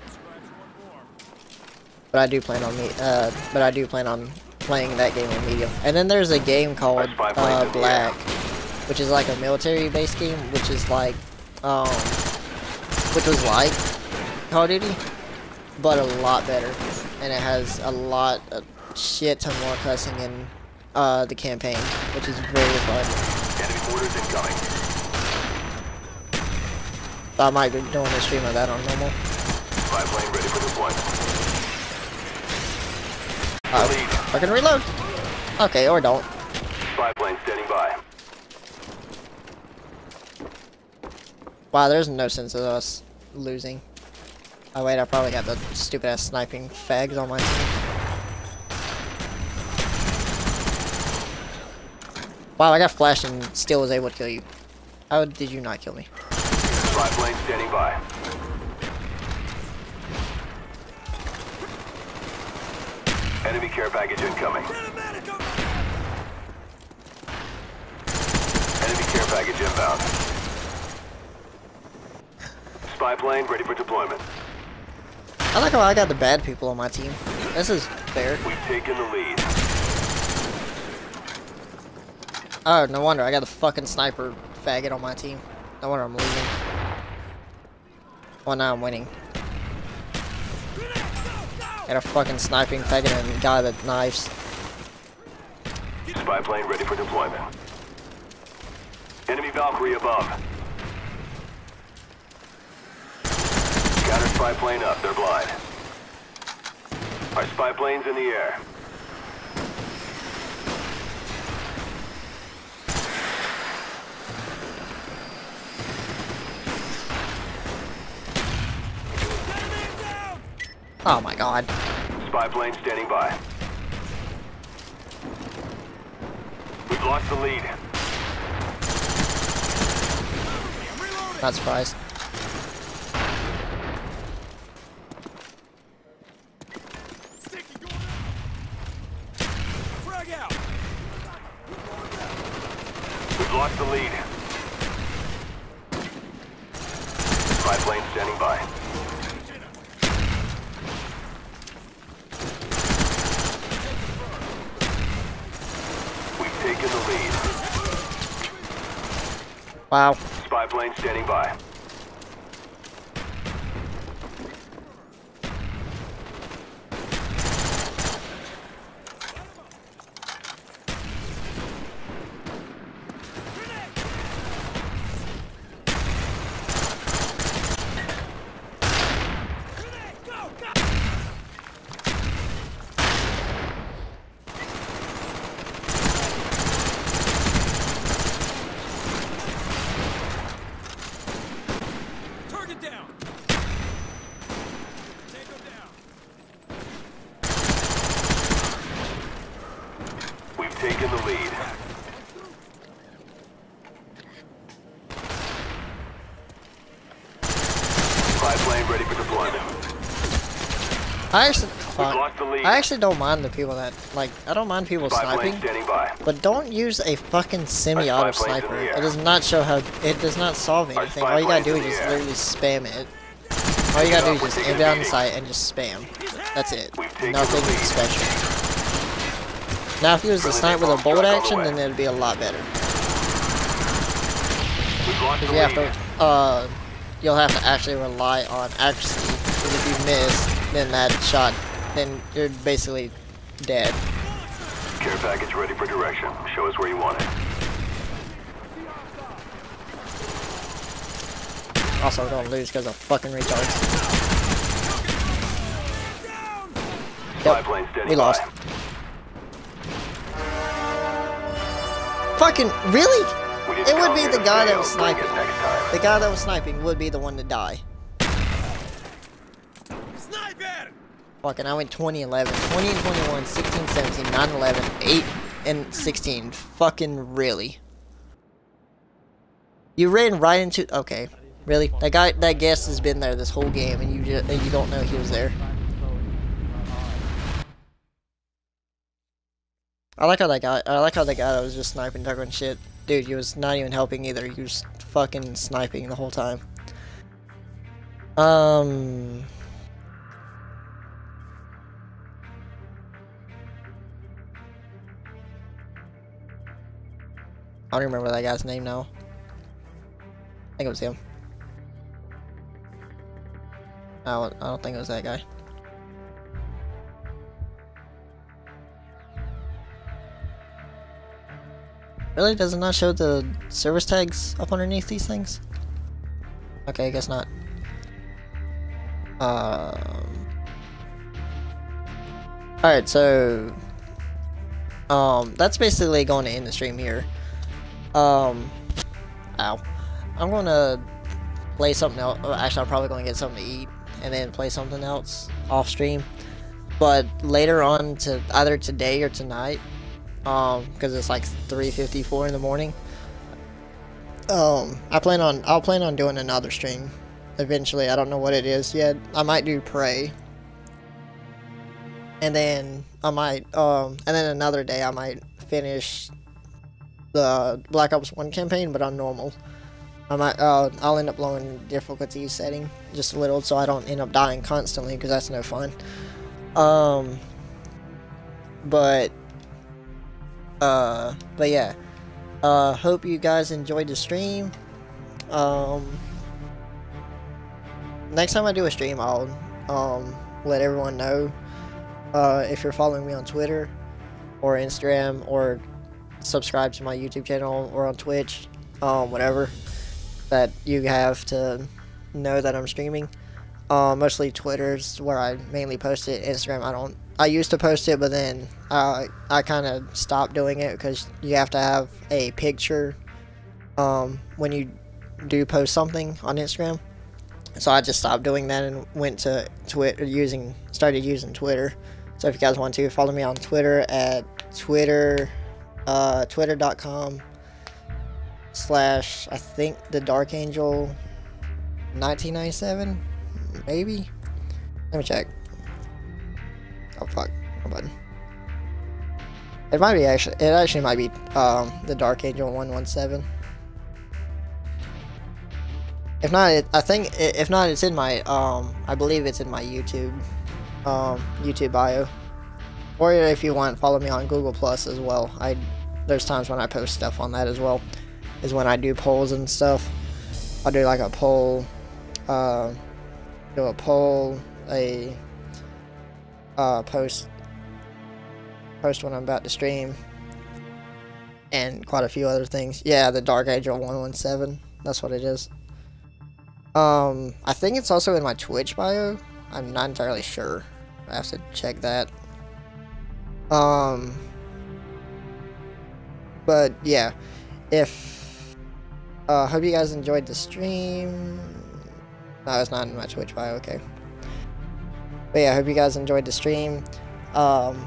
But I do plan on me. Uh, but I do plan on playing that game on medium. And then there's a game called uh, Black, which is like a military-based game, which is like, um, which was like Call of Duty, but a lot better, and it has a lot, a shit ton more cussing in uh, the campaign, which is very fun. Enemy mortars incoming. So I might be doing a stream of that on normal. Spy plane ready for deployment. Uh, I can reload. Okay, or don't. Spy plane standing by. Wow, there's no sense of us losing. Oh wait, I probably got the stupid ass sniping fags on my team. Wow, I got flashed and still was able to kill you. How did you not kill me? Spy plane standing by. Enemy care package incoming. Enemy care package inbound. Spy plane ready for deployment. I like how I got the bad people on my team. This is fair. We've taken the lead. Oh, no wonder. I got a fucking sniper faggot on my team. No wonder I'm losing. Well, now I'm winning. Got a fucking sniping faggot and a guy that knives. Spy plane ready for deployment. Enemy Valkyrie above. spy plane up. They're blind. Our spy plane's in the air. Oh my god. Spy plane standing by. We've lost the lead. Not surprised. We've lost the lead. Spy plane standing by. We've taken the lead. Wow. Spy plane standing by. Taking the lead. Spy plane ready for deployment. I actually, fuck, I actually don't mind the people that, like, I don't mind people Spy plane sniping, standing by. but don't use a fucking semi-auto sniper. It does not show how, it does not solve anything. All you gotta do is just literally spam it. All you gotta do is just aim down the sight and just spam. That's it. Nothing special. Now, if he was to snipe with a bolt action, then it'd be a lot better. Because you have to, uh, you'll have to actually rely on accuracy. Because if you miss, then that shot, then you're basically dead. Care package ready for direction. Show us where you want it. Also, don't lose because of fucking retards. Yep, we lost. Fucking, really? It would be the guy that was sniping. The guy that was sniping would be the one to die. Sniper! Fucking, I went twenty eleven, twenty and twenty-one, sixteen, seventeen, nine, eleven, eight, and sixteen. Fucking really. You ran right into, okay. Really? That guy, that guest has been there this whole game and you just, and you don't know he was there. I like how that guy, I like how that guy that was just sniping Tucker and shit. Dude, he was not even helping either. He was fucking sniping the whole time. Um... I don't remember that guy's name now. I think it was him. I don't, I don't think it was that guy. Really? Does it not show the service tags up underneath these things? Okay, I guess not. Um. Alright, so... Um, that's basically going to end the stream here. Um... Ow. I'm gonna play something else. Actually, I'm probably gonna get something to eat and then play something else off stream. But later on, to either today or tonight, um, because it's like three fifty-four in the morning. Um, I plan on I'll plan on doing another stream eventually. I don't know what it is yet. I might do Prey, and then I might um, and then another day I might finish the Black Ops one campaign, but on normal. I might, uh, I'll end up lowering the difficulty setting just a little so I don't end up dying constantly because that's no fun. Um, but, uh, but yeah, uh, hope you guys enjoyed the stream. Um, next time I do a stream, I'll, um, let everyone know, uh, if you're following me on Twitter or Instagram or subscribe to my YouTube channel or on Twitch, um, whatever that you have to know that I'm streaming. Uh, mostly Twitter's where I mainly post it. Instagram, I don't. I used to post it, but then uh, I kind of stopped doing it because you have to have a picture um, when you do post something on Instagram. So I just stopped doing that and went to Twitter, using started using Twitter. So if you guys want to, follow me on Twitter at Twitter, uh, twitter dot com slash I think the Dark Angel nineteen ninety-seven. Maybe. Let me check. Oh fuck. No button. It might be actually. It actually might be um, the Dark Angel one one seven. If not, it, I think if not, it's in my. Um, I believe it's in my YouTube, um, YouTube bio. Or if you want, follow me on Google Plus as well. I there's times when I post stuff on that as well. Is when I do polls and stuff. I'll do like a poll. Uh, do a poll, a uh, post, post when I'm about to stream, and quite a few other things. Yeah, the Dark Angel one one seven. That's what it is. Um, I think it's also in my Twitch bio. I'm not entirely sure. I have to check that. Um, but yeah, if uh, hope you guys enjoyed the stream. No, it's not in my Twitch bio, okay. But yeah, I hope you guys enjoyed the stream. Um,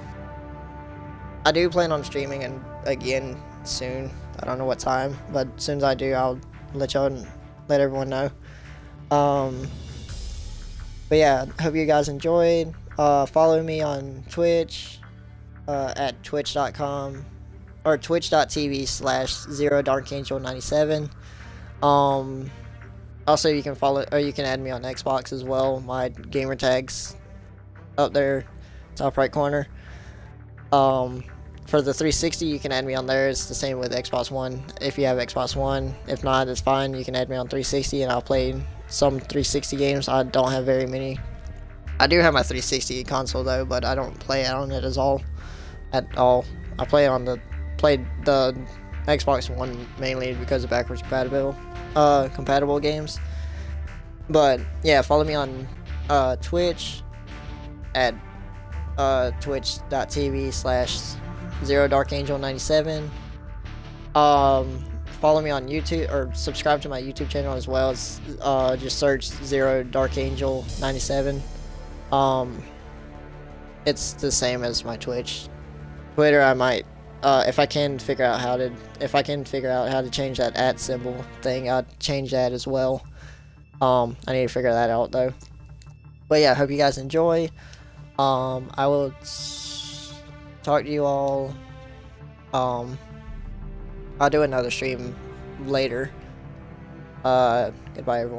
I do plan on streaming and again soon. I don't know what time, but as soon as I do, I'll let y'all let everyone know. Um, but yeah, hope you guys enjoyed. Uh, follow me on Twitch uh, at twitch dot com or twitch dot t v slash zero dark angel ninety-seven. Um... Also, you can follow, or you can add me on Xbox as well. My gamer tag's up there, top right corner. Um, for the three sixty, you can add me on there. It's the same with Xbox One. If you have Xbox One, if not, it's fine. You can add me on three sixty, and I'll play some three sixty games. I don't have very many. I do have my three sixty console though, but I don't play on it as all, at all. I play on the, played the Xbox One mainly because of backwards compatible. Uh, compatible games. But yeah, follow me on uh, Twitch at uh, twitch dot t v slash zero dark angel ninety-seven. Um, follow me on YouTube or subscribe to my YouTube channel as well. It's, uh, just search zero dark angel ninety-seven. Um, it's the same as my Twitch. Twitter, I might. Uh, if I can figure out how to, if I can figure out how to change that at symbol thing, I'll change that as well. Um, I need to figure that out though. But yeah, I hope you guys enjoy. Um, I will talk to you all. Um, I'll do another stream later. Uh, goodbye everyone.